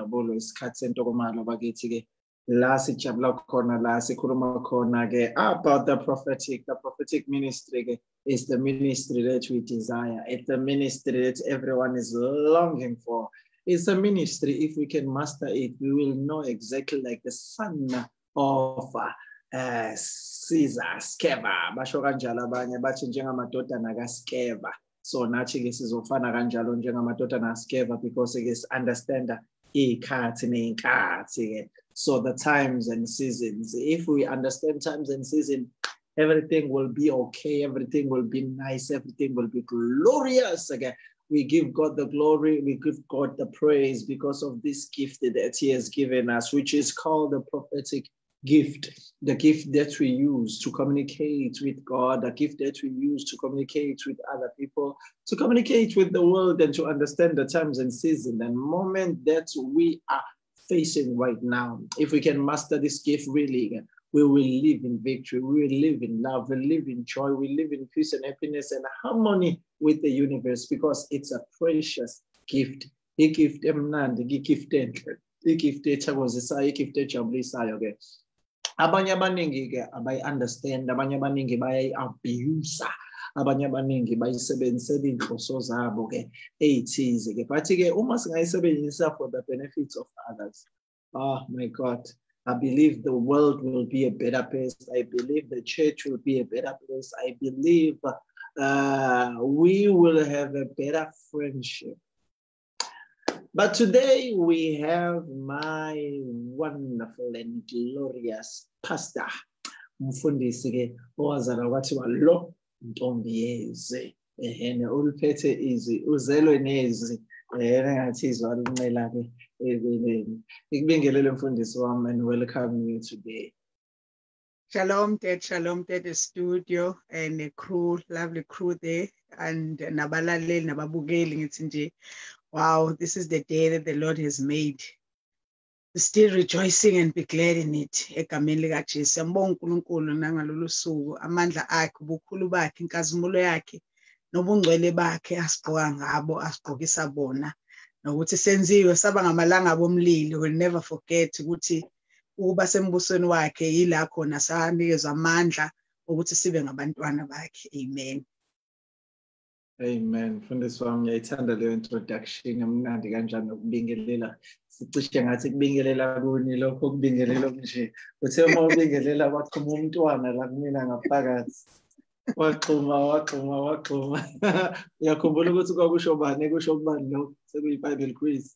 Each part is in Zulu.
injabulo isikhathi sentokomalo bakithi ke la sijabula khona la sikhuluma khona ke about the prophetic ministry ke is the ministry that we desire. It's the ministry that everyone is longing for. It's a ministry, if we can master it, we will know exactly like the son of Caesar Skeva. Basho kanjalo abanye bathi njengamadodana kaSkeva. So nathi ke sizofana kanjalo njengamadodana kaSkeva because it is understand ikhathi nenkathi ke. So the times and seasons. If we understand times and seasons, everything will be okay, everything will be nice, everything will be glorious again. We give God the glory, we give God the praise because of this gift that He has given us, which is called the prophetic gift, the gift that we use to communicate with God, the gift that we use to communicate with other people, to communicate with the world and to understand the times and seasons and moment that we are facing right now. If we can master this gift really, we will live in victory, we will live in love, we will live in joy, we will live in peace and happiness and harmony with the universe because it's a precious gift. A gift emnandi, a gift enhle, a gift ethokozisayo, a gift ejabulisayo ke. Abanye abaningi ke abayi-understand, abanye abaningi bayayi-abuse, abanye abaningi bayisebenzisela inhloso zabo ke eyithize ke. But ke uma singayisebenzisa for the benefits of others, oh my God, I believe the world will be a better place. I believe the church will be a better place. I believe we will have a better friendship. But today we have my wonderful and glorious pastor, Mfundisi ke owazalwa kwathiwa lo ntombi yeze ehene uluphethe izi uzelwe nezi engathi izwa lunxela ke ikubingelele Mfundisi wami and welcome you today. Shalom, Ted Studio and a crew, lovely crew there, and nabalaleli nababukeli ngithi nje, wow, this is the day that the Lord has made. Still rejoicing and be glad in it. Egameni likaJesu siyambonga uNkulunkulu nangalolu suku, amandla akhe, ubukhulu bakhe, inkazimulo yakhe, nobungcwele bakhe asigqoka ngabo, asigqokisa bona, nokuthi senziwe saba ngamalanga bomlilo. We'll never forget ukuthi uba sembusweni wakhe yila khona sanikezwa amandla ukuthi sibe ngabantwana bakhe. Amen. Amen. Mfundisi wami ngiyayithanda leyo introduction emnandi kanjani ukubingelela. Sicishe ngathi kubingelela kuni lokho kubingelela nje. Uthe uma ubingelela waqhuma umntwana la kumina ngaphakathi. Waxhuma. Uyakhumbula ukuthi kwakusho bani kusho kubani lo sekuyi-Bible quiz.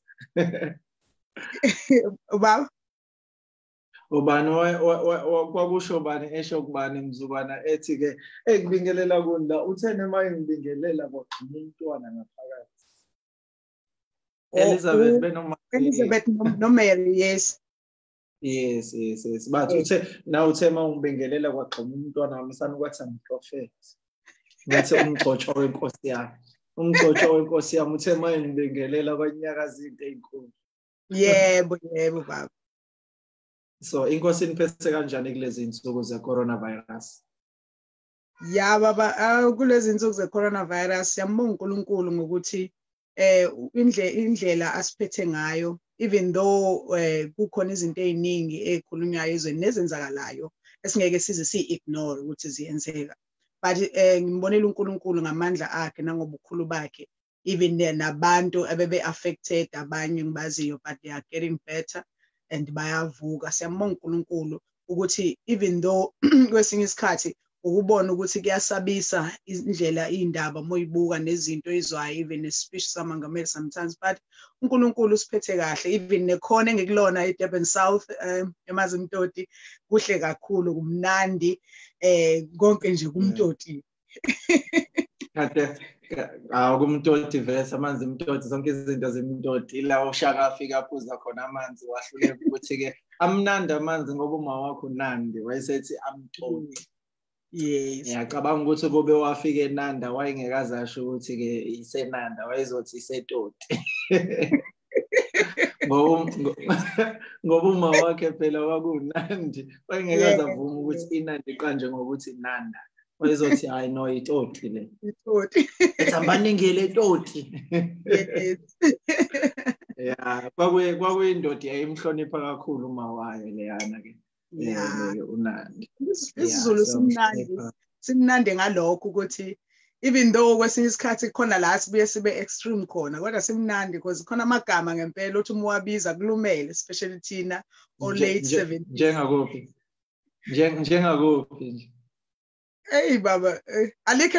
Ubaba ubani kwakusho bani esho kubani mzukwana ethi ke ekubingelela kuni la uthene maye ngibingelela kwaqhuma umntwana ngaphakathi. Elizabeth no Mary, yes. Yes. But uthe na uthe ma ungibingelela kwaqhuma umntwana wamsana kwathi amprofeti. Ngathi umgcotsho wenkosi yami. Umgcotsho wenkosi yami uthe maye ngibingelela kwanyakaza into ezinkulu. Yebo baba. So inkosi iniphethe kanjani kulezi insuku ze-coronavirus? Ya baba, kulezi insuku ze-coronavirus siyambonga uNkulunkulu ngokuthi indlela asiphethe ngayo, even though kukhona izinto eziningi ezikhulunywayo ezweni nezenzakalayo esingeke size si-ignore ukuthi ziyenzeka, but ngimbonela uNkulunkulu ngamandla akhe nangobukhulu bakhe, even nabantu abebe-affected abanye ngibaziyo, but they are getting better and bayavuka. Siyambonga uNkulunkulu ukuthi even though kwesinye isikhathi ukubona ukuthi kuyasabisa indlela indaba moyibuka nezinto ezwayo, even speech samangameli sometimes, but uNkulunkulu usiphethe kahle. Even nekhona engikulona eDurban South eMazimtoti kuhle kakhulu, kumnandi, konke nje kumtoti. Kade kumtoti vese amanzi imtoti zonke izinto zemtoti la uShaka afika aphuza khona amanzi wahluleka ukuthi ke amnandi amanzi ngoba uma wakho nandi wayesethi amtoti. Yes. Ngiyacabanga ukuthi kube wafika eNanda wayengekazi asho ukuthi ke iseNanda wayezothi isetoti. Ngoba uma wakhe phela wakunandi wayengekazi avuma ukuthi iNandi kanje ngokuthi Nanda. Wayezothi hayi no itoti le. Itoti. Ethambaningile itoti. Yes. Yeah, kwakuyindoda yayimhlonipha kakhulu uma wayo leyana ke. Yeah. uNandi. Isizulu simnandi ngalokho ukuthi even though kwesinye isikhathi khona la sibuye sibe extreme khona kodwa simnandi because khona amagama ngempela uthi umwabiza kulumele especially thina o late 70s. Njengakuphi nje. Hey baba, alikho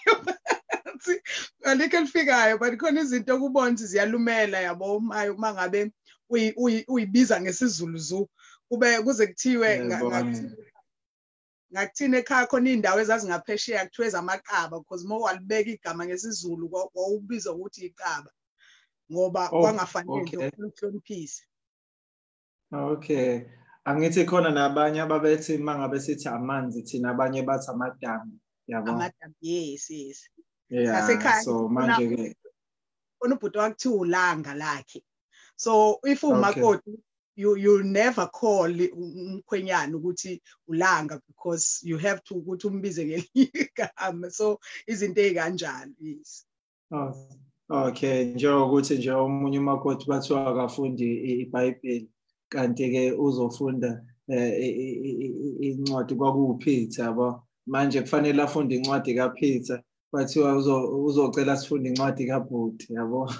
elifikayo but khona izinto kubona ukuthi ziyalumela yabo uma ngabe uyibiza ngesizulu zu kube kuze kuthiwe ngakuthina ekhaya khona indawo ezazingaphesheya kuthiwe zamaqaba because uma walibeka igama ngesizulu wawubiza ukuthi iqaba ngoba kwangafanele ukuhloniphisa. Okay. Angithi khona nabanye ababethi mangabe sithi amanzi thina abanye bathi amadamu yabo. Amadamu yes. Yeah, so manje ke unubhuti wakuthiwa ulanga lakhe. So if umakoti you never call umkhwenyana ukuthi ulanga because you have to ukuthi umbize ngeligama. So izinto ezikanjalo yes. Okay, njengokuthi nje omunye umakoti bathiwa akafundi iBhayibheli kanti ke uzofunda incwadi kwakuPeter yabo. Manje kufanele afunde incwadi kaPeter bathiwa uzocela sifunde incwadi kaBhuti yabo.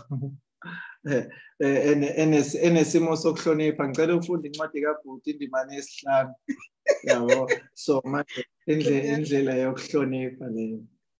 Enesimo sokuhlonipha ngicela ufunde incwadi kaBhuti indimane yesihlanu yabo. So manje indlela yokuhlonipha leyo.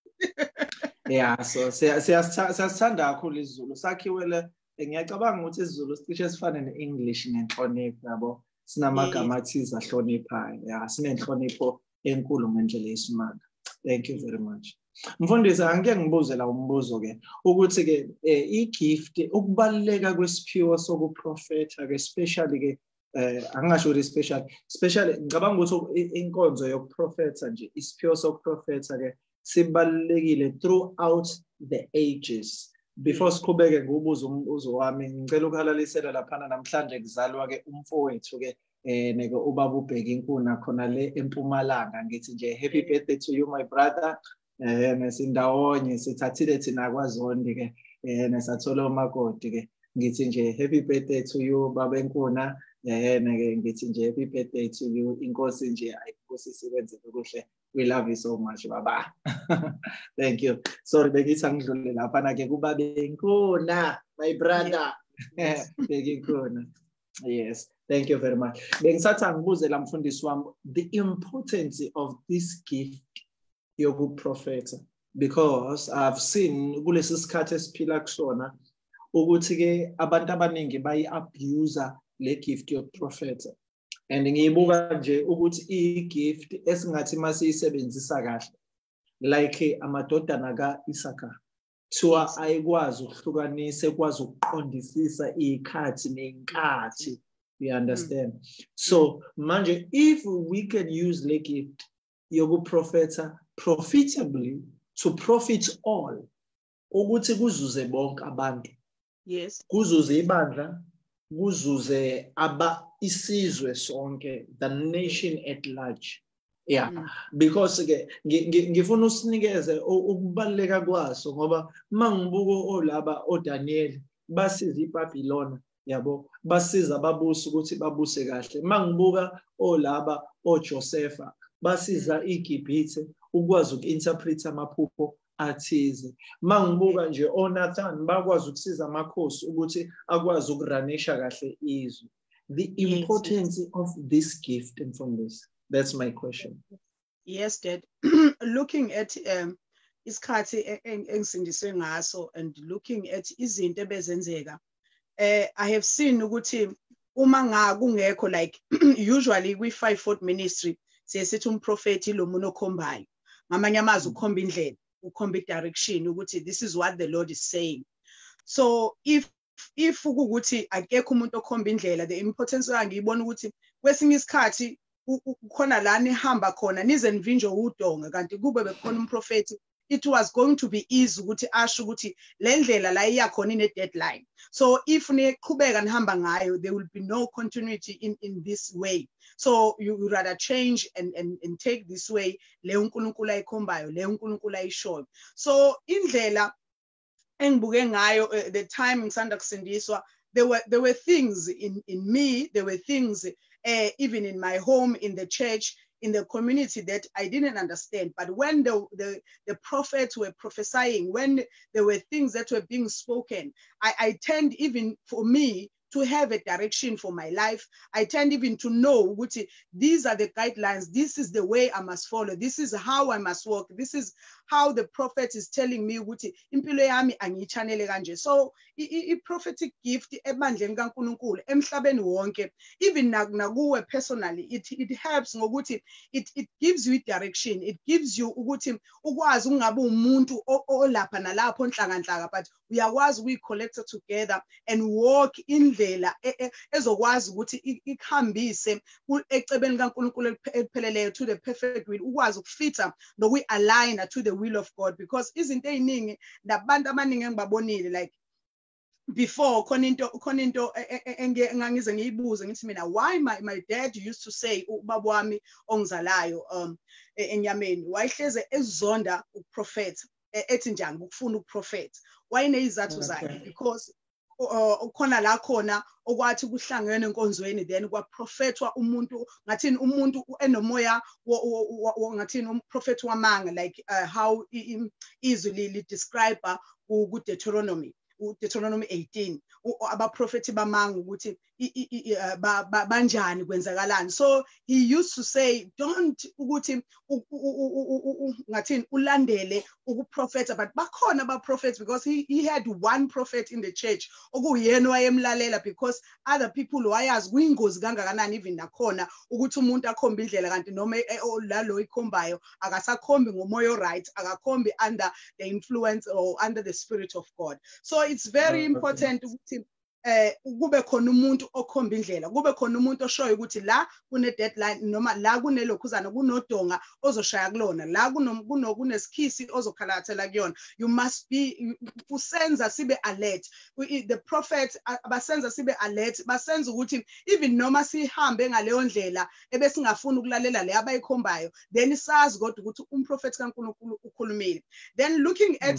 Yeah, so siyasithanda kakhulu isiZulu sakhiwele ngiyacabanga ukuthi isiZulu sicishe sifane neEnglish nenhlonipho yabo. Sinamagama athize ahloniphayo. Yeah, sinenhlonipho enkulu ngendlela yesimanga. Thank you very much. Mfundisi angike ngibuze la umbuzo ke ukuthi ke igift ukubaleka kwesiphiwo sokuprofetha ke especially ke angasho ukuthi especially ngicabanga ukuthi inkonzo yokuprofetha nje isiphiwo sokuprofetha ke sibalekile throughout the ages. Before siqhubeke ngobuzo umbuzo wami ngicela ukuhalalisela lapha namhlanje kuzalwa ke umfowethu ke neke ubaba uBheki inkuna khona le eMpumalanga ngithi nje happy birthday to you my brother. Nesindawonye sithathile thina kwaZondi ke nesathola umakoti ke ngithi nje happy birthday to you baba enkuna neke ngithi nje happy birthday to you inkosi nje ayinkosi sikwenzele kuhle. We love you so much baba. Thank you. Sorry bekithi angidlule lapha na ke kubabe enkuna my brother. Bheki inkuna. Yes, thank you very much. Bengisatha ngibuze la mfundisi wami the importance of this gift yokuprofetha because I've seen kulesi sikhathi esiphila kusona ukuthi ke abantu abaningi bayi-abuse le gift yokuprofetha and ngiyibuka nje ukuthi i-gift esingathi masiyisebenzisa kahle like amadodana ka-Isaka thiwa ayikwazi ukuhlukanisa ekwazi ukuqondisisa ikhathi nenkathi. You understand? So manje if we can use le gift yokuprofetha profitably to profit all ukuthi kuzuze bonke abantu. Yes. Kuzuze ibandla, kuzuze isizwe sonke, the nation at large. Yeah, because ke ngifuna usinikeze ukubaleka kwaso ngoba mangibuko olaba oDaniel basiza iBabylon yabo basiza ababusi ukuthi babuse kahle. Mangibuka olaba oJosepha basiza iGibhithe ukwazi uku-interpret amaphupho athize. Mangibuka nje oNathan bakwazi ukusiza amakhosi ukuthi akwazi ukuranisha kahle izwe. The importance of this gift and from this. That's my question. Yes, Dad. Looking at isikhathi engisindiswe ngaso and looking at izinto ebezenzeka, I have seen ukuthi uma kungekho like usually kwi-5-fold ministry sithi umprofeti lo muntu okhombayo ngamanye amazwi ukhomba indlela ukhomba direction ukuthi this is what the Lord is saying. So if ukuthi akekho umuntu okhomba indlela, the importance ngiyibona ukuthi kwesinye isikhathi khona la nihamba khona nize nivinjwe udonga kanti kube bekhona umprofeti, it was going to be easy ukuthi asho ukuthi le ndlela la iyakhona ine deadline. So if niqhubeka nihamba ngayo, there will be no continuity in this way. So you rather change and take this way le uNkulunkulu ayikhombayo le uNkulunkulu ayishoyo. So indlela engibuke ngayo the time ngisanda kusindiswa there were things in me, there were things even in my home, in the church, in the community that I didn't understand. But when the prophets were prophesying, when there were things that were being spoken, I tend, even for me, to have a direction for my life. I tend even to know which these are the guidelines. This is the way I must follow. This is how I must walk. This is how the prophet is telling me ukuthi impilo yami angiyichanele kanje. So I prophetic gift ebandleni kaNkulunkulu emhlabeni wonke, even nakuwe personally, it helps ngokuthi it gives you direction. It gives you ukuthi ukwazi ungabe umuntu olapha nalapho nhlanganhlanga, but uyakwazi we collected together and walk in indlela ezokwazi ukuthi ikhambise ecebeni kaNkulunkulu elipheleleyo to the perfect will, ukwazi ukufitha nokuyi-aligna to the will of God. Because izinto eziningi nabantu abaningi engibabonile, like before khona into engangize ngiyibuze ngithi mina, why my dad used to say, ubaba wami ongizalayo enyameni wayehleze ezonda ukuprofetha, ethi njani ukufuna ukuprofetha, wayinezizathu zakhe, because khona la khona okwathi kuhlangene enkonzweni, then kwaprofethwa umuntu ngathini, umuntu enomoya ngathini umprofeti wamanga, like how izwi li describe ku Deuteronomy 18, abaprofeti bamanga ukuthi banjani kwenzakalani. So he used to say, don't ukuthi ngathini ulandele ukuprofeta, but bakhona abaprophets, because he had one prophet in the church okuyena wayemlalela, because other people wayazi kuyingozi kangakanani even nakhona ukuthi umuntu akhomba indlela kanti noma lalo ikhombayo akasakhombi ngomoya right, akakhombi under the influence or under the Spirit of God. So it's very important ukuthi kube khona umuntu okhomba indlela, kube khona umuntu oshoyo ukuthi la kune deadline, noma la kunelokhuzana, kunodonga ozoshaya kulona, la kunesikhisi ozokhalathela kuyona. You must be usenza sibe alert. The prophet abasenza sibe alert, basenza ukuthi even noma sihambe ngaleyo ndlela ebesingafuna ukulalela le abayikhombayo, then sazi kodwa ukuthi umprofeti kaNkulunkulu ukhulumile. Then looking at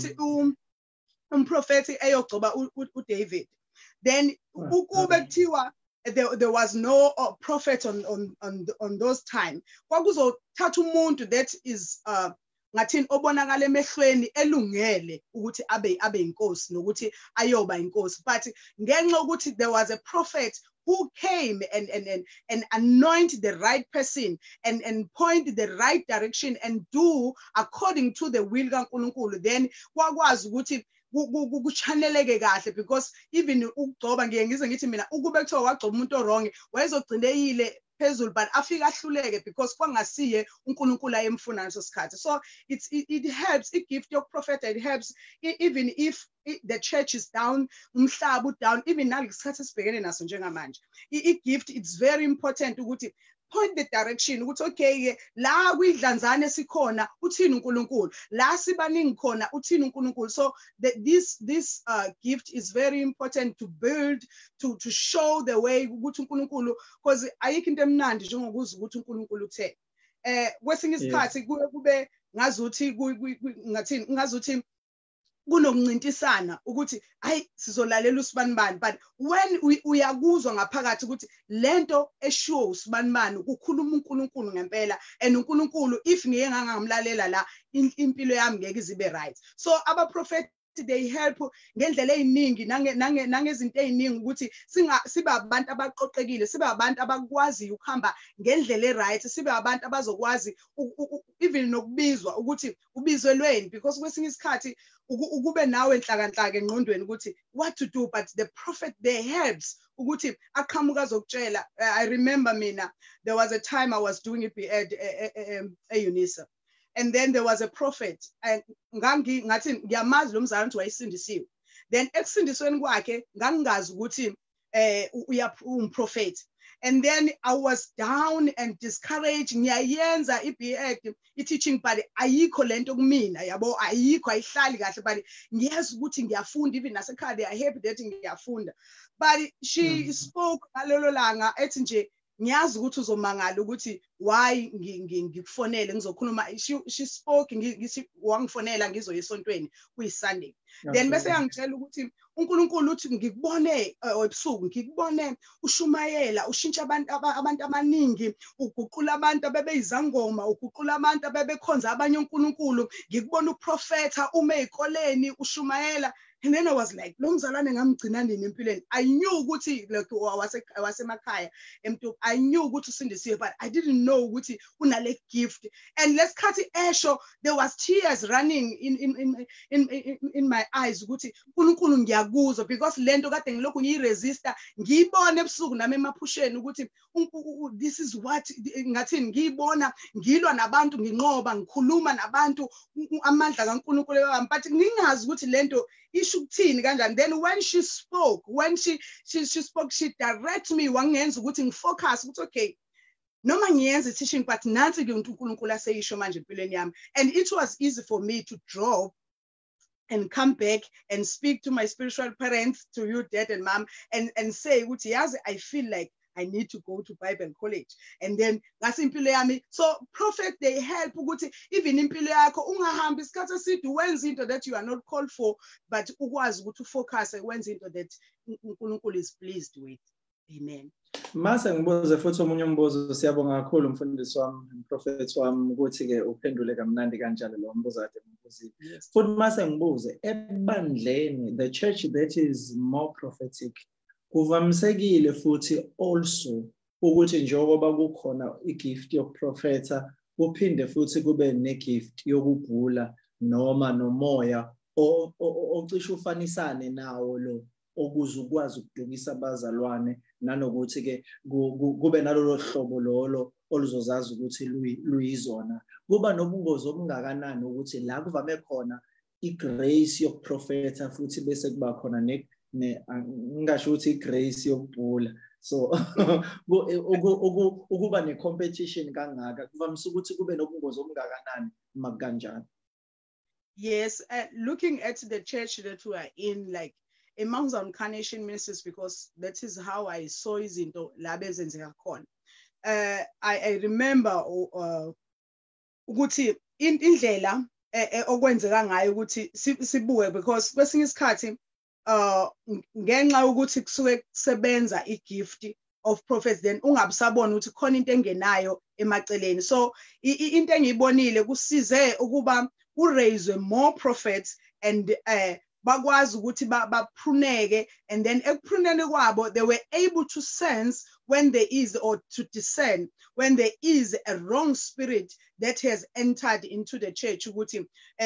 umprofeti eyogcoba uDavid, then ukube kuthiwa there was no prophet on those time, kwakuzothatha umuntu that is ngathini obonakala emehlweni elungele ukuthi abe inkosi nokuthi ayoba inkosi, but ngenxa ukuthi there was a prophet who came and anoint the right person and point the right direction and do according to the will kaNkulunkulu, then kwakwazi ukuthi kuchaneleke kahle. Because even ukugcoba ngize ngithi mina ukube kuthiwa wagcoba umuntu orong wayezogcineyile phezulu, but afika ahluleke because kwangasiye uNkulunkulu ayemfuna ngaleso sikhathi. So it helps, it gives your prophet, it helps even if the church is down, umhlaba down, even nalesikhathi esibhekene naso njengamanje, gift, it's very important ukuthi point the direction ukuthi okay la kuyidlanzane sikhona uthini uNkulunkulu, la sibaningi khona uthini uNkulunkulu. So this gift is very important to build, to show the way ukuthi uNkulunkulu, because ayikho into emnandi njengokuzwa ukuthi uNkulunkulu uthe kwesinye isikhathi kube ngazuthi ngathini, ngazuthi kunokuncintisana ukuthi hayi sizolalela usibanibani, but when uyakuzwa ngaphakathi ukuthi lento eshow usibanibani ukukhuluma uNkulunkulu ngempela, and uNkulunkulu if ngeke ngangamlalela la impilo yami ngeke izibe right. So abaprofeti they help ngendlela eziningi nangezinto eziningi ukuthi sibe abantu abaqoqekile, sibe abantu abakwazi ukuhamba ngendlela right, sibe abantu abazokwazi even nokubizwa ukuthi ubizelweni, because kwesinye isikhathi ukube nawe enhlakanhlaka engqondweni ukuthi what to do, but the prophet there helps ukuthi aqhamuka azokutshela. I remember mina, there was a time I was doing it at UNISA, and then there was a prophet, and ngathi ngiyamazi lo mzalwane wayesindisiwe, then ekusindisweni kwakhe ngangingazi ukuthi umprofeti. And then I was down and discouraged. Ngiyayenza i-teaching, but ayikho lento kumina, yabo ayikho, ayihlali kahle, but ngiyazi ukuthi ngiyafunda, even nasekhaya they are happy that ngiyafunda. But she spoke ngalelo langa ethi nje ngiyazi ukuthi uzomangala ukuthi why ngikufonele ngizokhuluma. She spoke ngithi wangifonela ngizoya esontweni kuyiSunday. Then bese yangitshela ukuthi uNkulunkulu uthi ngikubone ebusuku ngikubone ushumayela ushintsha abantu abaningi uguqula abantu abebeyizangoma uguqula abantu abebekhonza abanye uNkulunkulu ngikubona uprofetha ume ezikoleni ushumayela. And then I was like, lo mzalwane ngamgcina nini empilweni. I knew ukuthi like wasemakhaya emntu, I knew ukuthi usindisiwe, but I didn't know ukuthi unale gift. And let's cut it esho, there was tears running in my eyes ukuthi uNkulunkulu ngiyakuzwa, because lento kade ngilokhu ngiyiresista ngiyibona ebusuku nami emaphusheni ukuthi this is what ngathini ngiyibona ngilwa nabantu nginqoba ngikhuluma nabantu amandla kaNkulunkulu wami, but ngingazi ukuthi lento ishukuthini kanjani. Then when she spoke, she direct me wangenza ukuthi ngifocus ukuthi okay, noma ngiyenza teaching but nansi ke uNkulunkulu aseyisho manje empilweni yami. And it was easy for me to drop and come back and speak to my spiritual parents, to you dad and mom, and say ukuthi yazi I feel like I need to go to Bible college. And then that's impilo yami. So prophet, they help ukuthi even impilo yakho ungahambi isikhathi eside wenza into that you are not called for, but ukwazi ukuthi ufocus wenza into that uNkulunkulu is pleased with. Amen. Mase ngibuze futhi omunye umbuzo. Siyabonga kakhulu mfundisi wami, prophet wami, ukuthi ke uphendule kamnandi kanjalo lo mbuzo ade ngibuzile. Futhi mase ngibuze ebandleni, the church that is more prophetic, kuvamisekile futhi also ukuthi njengoba kukhona igift yokuprofetha kuphinde futhi kube negift yokubhula noma nomoya ocishe ufanisane nawo lo okuze ukwazi ukudukisa abazalwane, nanokuthi ke kube nalolo hlobo lolo oluzozazi ukuthi luyizona. Kuba nobungozi obungakanani ukuthi la kuvame khona igrace yokuprofetha futhi bese kuba khona ngingasho ukuthi igrace yokubhula. So ukuba ne-competition kangaka kuvamise ukuthi kube nobungozi obungakanani makanjani? Yes, looking at the church that we are in, like a Mount Zion Carnation Ministries, because that is how I saw izinto la bezenzeka khona. I remember ukuthi indlela okwenzeka ngayo ukuthi sibuke, because kwesinye isikhathi ngenxa ukuthi kusuke kusebenza igift of prophets, then ungabusabona ukuthi khona into engenayo emaceleni. So into engiyibonile kusize ukuba raise more prophets and bakwazi ukuthi bapruneke, and then ekupruneni kwabo they were able to sense when there is, or to discern when there is a wrong spirit that has entered into the church, ukuthi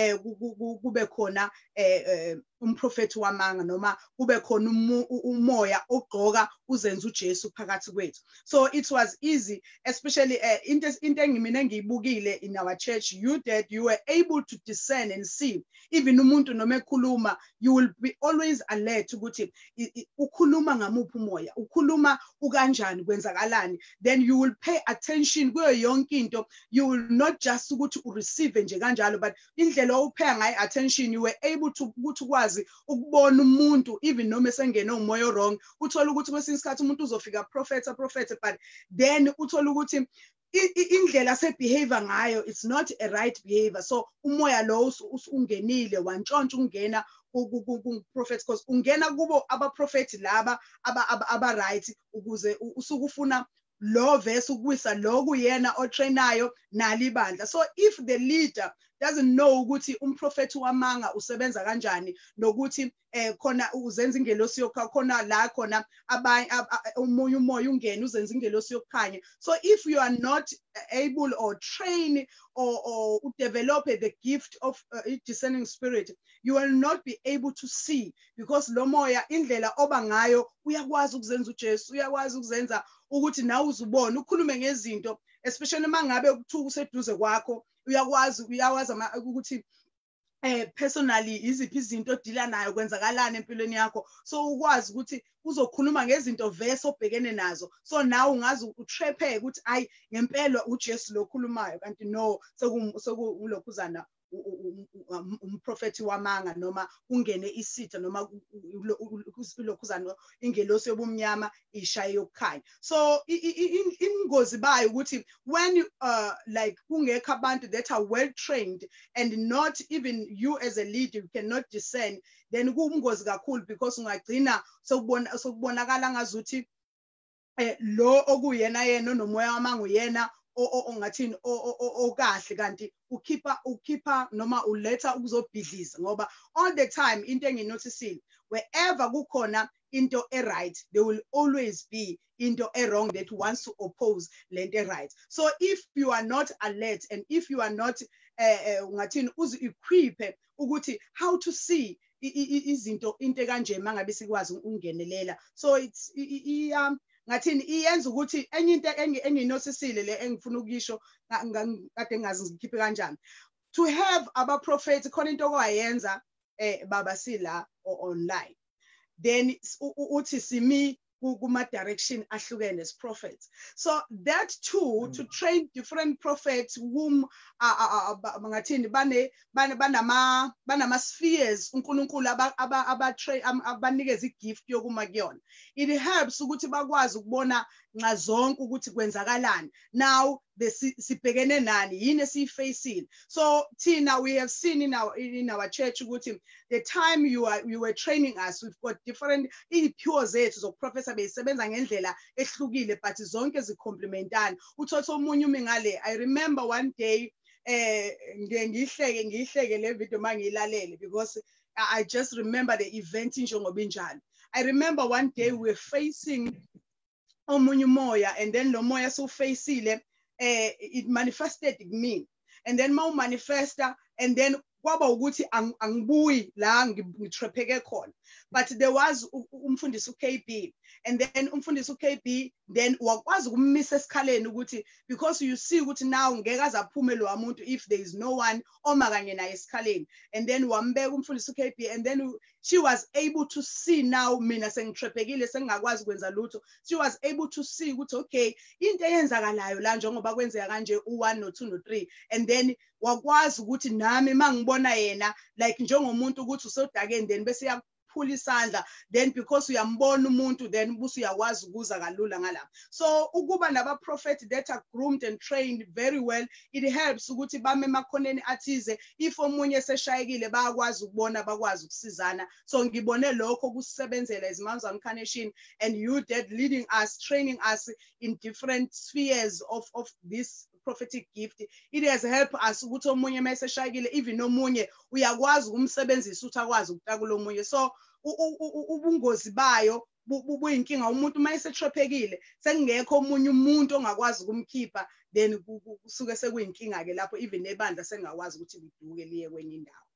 kube khona umprofeti wamanga noma kube khona umoya ogqoka uzenza uJesu phakathi kwethu. So it was easy, especially into engimina ngiyibukile in our church, you were able to discern and see even umuntu noma ekhuluma, you will be always alert ukuthi ukhuluma ngamuphi umoya, ukhuluma ukanjani, kwenzakalani. Then you will pay attention kuyo yonke into. You will not just ukuthi ureceive nje kanjalo, but indlela opaya ngayo attention, you were able to ukuthi kwazi ukubona umuntu even noma esengena umoya wrong. Uthola ukuthi kwesinye isikhathi umuntu uzofika prophet, but then uthola ukuthi indlela se behavior ngayo it's not a right behavior. So umoya lo ungenile wantshontsha ungena ku-prophet, because ungena kubo abaprofeti laba aba right, ukuze usukufuna lo verse ukuwisa lo kuyena otrainayo nalibandla. So if the leader doesn't know ukuthi umprofeti wamanga usebenza kanjani, nokuthi khona uzenza ingelosi yokukhanya, khona la khona abanye umoya ungena uzenza ingelosi yokukhanya. So if you are not able or trained or develop the gift of discerning spirit, you will not be able to see, because lo moya indlela oba ngayo uyakwazi ukuzenza uJesu, uyakwazi ukuzenza ukuthi nawe uzubone ukhulume ngezinto, especially mangabe ukuthuka useduze kwakho, uyawazi ukuthi personally iziphi izinto odila nayo kwenzakalana empilweni yakho. So ukwazi ukuthi uzokhuluma ngezinto verse obhekene nazo, so nawe ungazi utrephe ukuthi ayi ngempela uJesu lo khulumayo, kanti no sekulokhuzana umprofeti wamanga noma ungene isitha noma lokhuzana ingelosi yobumnyama ishaye yokukhanya. So ingozi bayo ukuthi when like kungekho abantu that are well trained and not even you as a leader you cannot discern, then kungozi kakhulu because ungagcina sokubonakala ngazuthi lo okuyena yena nomoya wamanga uyena ongathini okahle kanti ukhipha noma uletha ukuzobhidliza ngoba all the time into enginoticile wherever kukhona into right there will always be into wrong that wants to oppose lento right. So if you are not alert and if you are not ungathini uzi-equipe ukuthi how to see izinto into kanje mangabe sikwazi ungenelela, so it's ngathini iyenza ukuthi enye into enginosisile le engifuna ukuyisho kade ngazi ngikhiphe kanjani to have abaprofeti khona into okwayenza baba sila online, then uthi simi kuma direction ahlukene as prophets. So that too to train different prophets whom ngathini banama spheres uNkulunkulu abanikeza igift yokuma kuyona. It helps ukuthi bakwazi ukubona ngazonke ukuthi kwenzakalani. Now sibhekene nani yini esiyifacile. So Tina, we have seen in our church ukuthi the time you were training us, we've got different pure zethu zokuprofesa beyisebenza ngendlela ehlukile but zonke zicomplementana. Uthothe omunye umingale. I remember one day ngihleke le video mangiyilalele because I just remember the event njengoba injalo. I remember one day we were facing omunye umoya and then lo moya so faceile it manifested me and then mau manifesta and then kwaba ukuthi angibuyi la ngitrepheke khona, but there was umfundisi uKB and then umfundisi uKB then wakwazi ukummisa esikhaleni ukuthi because you see ukuthi now ngeke azaphume lo umuntu if there is no one omakanye naye esikhaleni, and then wambeka umfundisi uKB and then she was able to see now mina sengitrephekile sengakwazi kwenza lutho. She was able to see ukuthi okay into eyenzakalayo la njengoba kwenzeka kanje u1 no2 no3 and then wakwazi ukuthi nami mangibona yena like njengomuntu ukuthi usodakeni then bese yaphula isandla then because uyambona umuntu then busu uyakwazi ukuza kalula ngalapha. So ukuba naba prophet that are groomed and trained very well, it helps ukuthi bame emakhoneni athize if omunye seshayekile bayakwazi ukubona bakwazi ukusizana. So ngibone lokho kusebenzela izimanga incarnation and you did leading us, training us in different spheres of this prophetic gift. It has helped us ukuthi omunye meseshayekile even omunye uyakwazi ukumsebenzisa ukuthi akwazi ukutakula omunye. So ubungozi bayo buyinkinga umuntu mayesetrephekile sekungekho omunye umuntu ongakwazi ukumkhipha then kusuke sekuyinkinga ke lapho even nebandla sengakwazi ukuthi liduke liye kwenye indawo.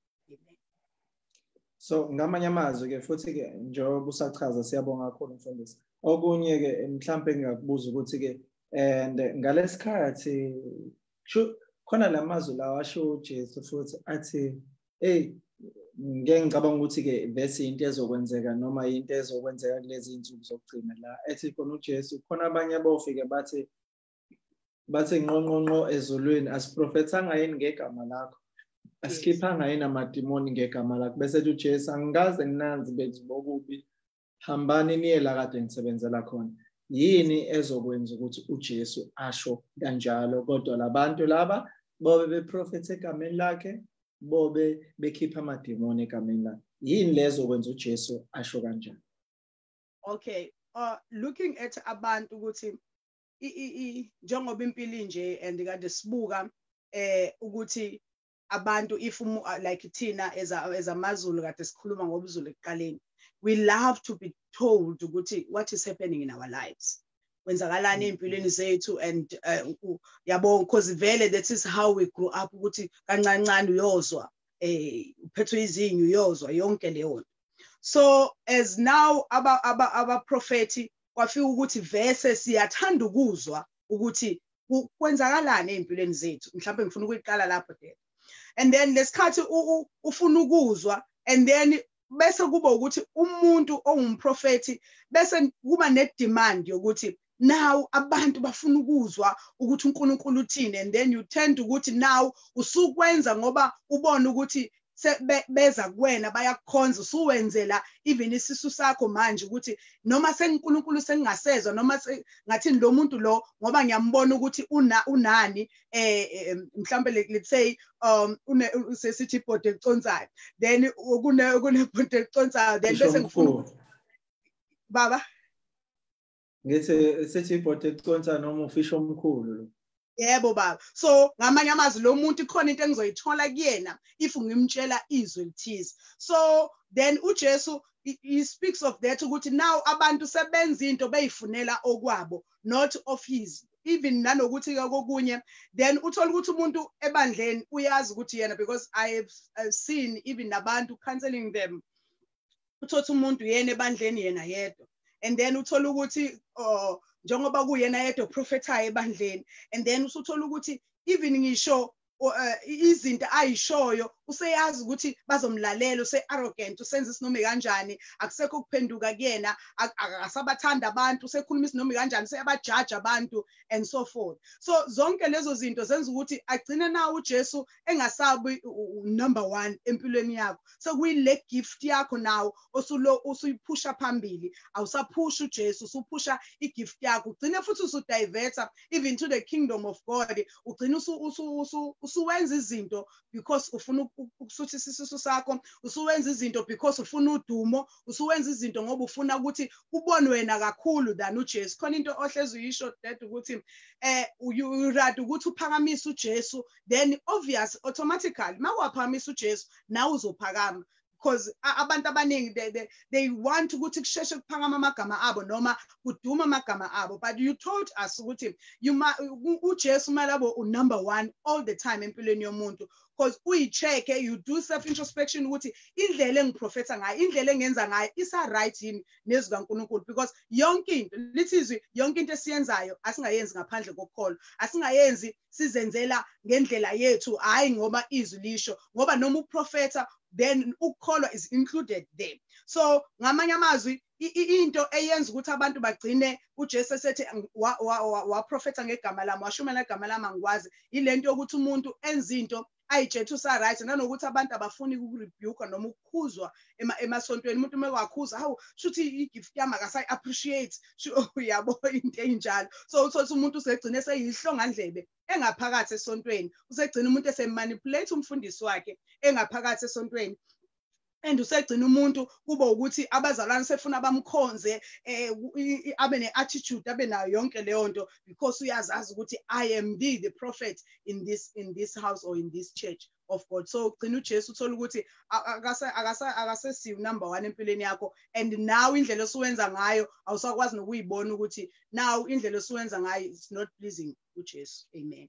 So ngamanye amazwi ke futhi ke njengoba usachaza siyabonga kakhulu mfundisi. Okunye ke mhlambe ngingakubuza ukuthi ke and ngalesikhathi khona lamazwi lawa asho uJesu futhi athi ngeke ngicabanga ukuthi ke bese into ezokwenzeka noma into ezokwenzeka kulezi insuku zokugcina la ethi khona uJesu khona abanye abofike bathi ngqonqonqo ezulwini asiprofethanga yini ngegama lakho asikhiphanga yini amadimoni ngegama lakho bese uJesu angikaze nginanzi bethi bokubi hambani niye la kade ngisebenzela khona. Yini ezokwenza ukuthi uJesu asho kanjalo kodwa labantu laba bobe beprofethe egameni lakhe bobe bekhipha amadimoni egameni lakhe? Yini lezo kwenza uJesu asho kanjalo? Okay, looking at abantu ukuthi njengoba impilo nje and kade sibuka ukuthi abantu if like Tina as amaZulu kade sikhuluma ngobuZulu ekuqaleni, we love to be told ukuthi what is happening in our lives. Kwenzakalani empilweni zethu and yabo because vele that is how we grew up ukuthi kancancane uyozwa uphethwe izinyo uyozwa yonke leyo. So as now aba propheti kwafika ukuthi vese siyathanda ukuzwa ukuthi kwenzakalani empilweni zethu. Mhlawumbe ngifuna ukuyiqala lapho and then lesikhathi ufuna ukuzwa and then bese kuba ukuthi umuntu ongumprofeti bese kuba nedemand yokuthi now abantu bafuna ukuzwa ukuthi uNkulunkulu uthini, and then you tend ukuthi now usukwenza ngoba ubona ukuthi beza kuwena bayakukhonza, usuwenzela even isisu sakho manje ukuthi noma seNkulunkulu sengingasezwa noma ngathi lo muntu lo ngoba ngiyambona ukuthi unani mhlambe let's say sesithi ibhodi eliconsayo, then kunebhodi eliconsayo, then bese ngifuna baba ngithi sithi ibhodi eliconsayo noma ufisho omkhulu lo. Yebo baba. So ngamanye amazwi lo muntu ikhona into engizoyithola kuyena if ngimtshela izwi lithize. So then uJesu he speaks of that ukuthi now abantu sebenza into beyifunela okwabo, not of his. Even nanokuthi kokunye then uthola ukuthi umuntu ebandleni uyazi ukuthi yena, because I have seen even nabantu counseling them, uthola umuntu yena ebandleni yena yedwa, and then uthola ukuthi njengoba kuyena yedwa prophethayo ebandleni, and then usuthola ukuthi even ngisho izinto ayishoyo useyazi ukuthi bazomlalela, use-arrogant, usenza isinoma kanjani, akusekho ukuphenduka kuyena, akasabathanda abantu, usekhuluma isinoma kanjani, useyabajaja abantu and so forth. So zonke lezo zinto zenza ukuthi agcine nawo uJesu engasabi number 1 empilweni yakho. So kuyile gift yakho nawo usuyiphusha phambili, awusaphusha uJesu, usuphusha igift yakho, ugcine futhi usudiverta even to the kingdom of God, ugcine usuwenza izinto because ufuna ukusuthisa isisu sakho, usuwenza izinto because ufuna udumo, usuwenza izinto ngoba ufuna ukuthi ubonwe wena kakhulu than uJesu. Khona into ohlezi uyisho that ukuthi you rather ukuthi uphakamise uJesu, then obvious automatically mawaphakamisa uJesu nawe uzophakama, because abantu abaningi they want ukuthi kusheshe kuphakama amagama abo noma kuduma amagama abo, but you told us ukuthi uJesu malabo number 1 all the time empilweni yomuntu, because uyicheke, you do self introspection ukuthi indlela engiprofetha ngayo, indlela engenza ngayo isa right yini nezwi kaNkulunkulu, because yonke into lithizwe yonke into esiyenzayo asingayenzi ngaphandle kokukholwa, asingayenzi sizenzela ngendlela yethu, hayi ngoba izwi lisho, ngoba noma uprofetha then ukukholwa is included there. So ngamanye amazwi into eyenza ukuthi abantu bagcine uJesu esethi waprofetha ngegama lami, washumela ngegama lami angikwazi, ilento yokuthi umuntu enza into ayitshethe usa right, nanokuthi abantu abafuni ukurebuke noma ukukhuzwa emasontweni. Umuntu mekakhuza hawu shuthi igift yami akasayi appreciate, uyabo into enjalo. So uthola umuntu usegcine seyihlongandlebe engaphakathi esontweni, usegcina umuntu esemanipulate umfundisi wakhe engaphakathi esontweni, and usegcina umuntu kuba ukuthi abazalwane sefuna bamkhonze abe ne-attitude, abe nayo yonke leyo nto, because uyazazi ukuthi I am the prophet in this house or in this church of God. So ugcina uJesu uthola ukuthi akasesiyo number 1 empilweni yakho, and now indlela osuwenza ngayo awusakwazi nokuyibona ukuthi now indlela osuwenza ngayo is not pleasing uJesu. Amen.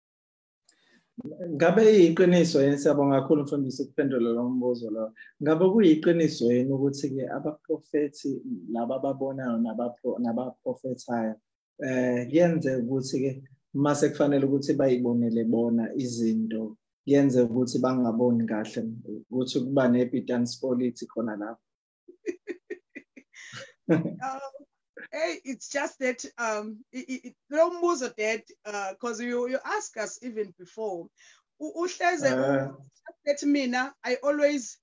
Ngabe iyiqiniso yini, siyabonga kakhulu mfundisi ukuphendula lo mbuzo lo. Ngabe kuyiqiniso yini ukuthi ke abaprofeti laba ababonayo nabaprofethayo yenze ukuthi ke mase kufanele ukuthi bayibonele bona izinto, yenze ukuthi bangaboni kahle, ukuthi kuba ne-evidence policy khona lapho? Hey, it's just that because you ask us even before. That mina I always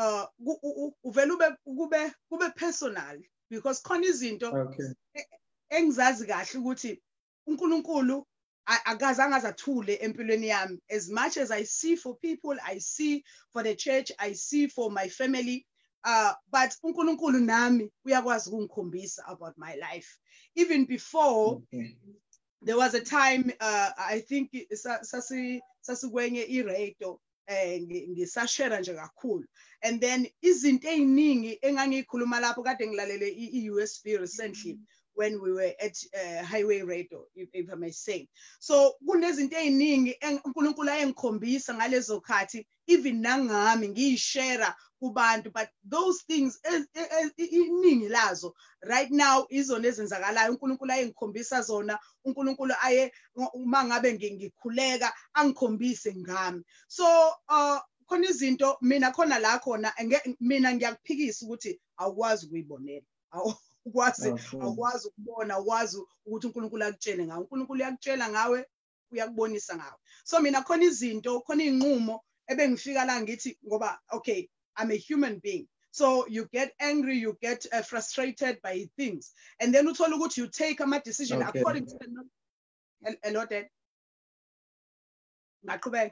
ube personal, because khona izinto engizazi kahle ukuthi uNkulunkulu akazange azathule empilweni yami. As much as I see for people, I see for the church, I see for my family. But uNkulunkulu nami uyakwazi ukungikhombisa about my life. Even before, there was a time, I think sasikwenye iradio ngisashare nje kakhulu, and then izinto eziningi engangikhuluma lapho kade ngilalele iUSB recently when we were at Highway Radio, if I may say. So kunezinto eziningi uNkulunkulu ayengikhombisa ngalezo khathi, even nangami ngiyishare kubantu, but those things iningi lazo right now izona ezenzakalayo uNkulunkulu ayengikhombisa zona. uNkulunkulu aye uma ngabe ngikhuleka angikhombise ngami. So khona izinto mina khona la khona mina ngiyakuphikisa ukuthi awukwazi ukuyibonela awukwazi ukubona awukwazi ukuthi uNkulunkulu akutshele ngawe uNkulunkulu uyakutshela ngawe uyakubonisa ngawe so mina khona izinto khona inqumo ebengifika la ngithi ngoba okay I'm a human being so you get angry you get frustrated by things and then uthola ukuthi you take a decision according to the hello Dad ngaqhubeka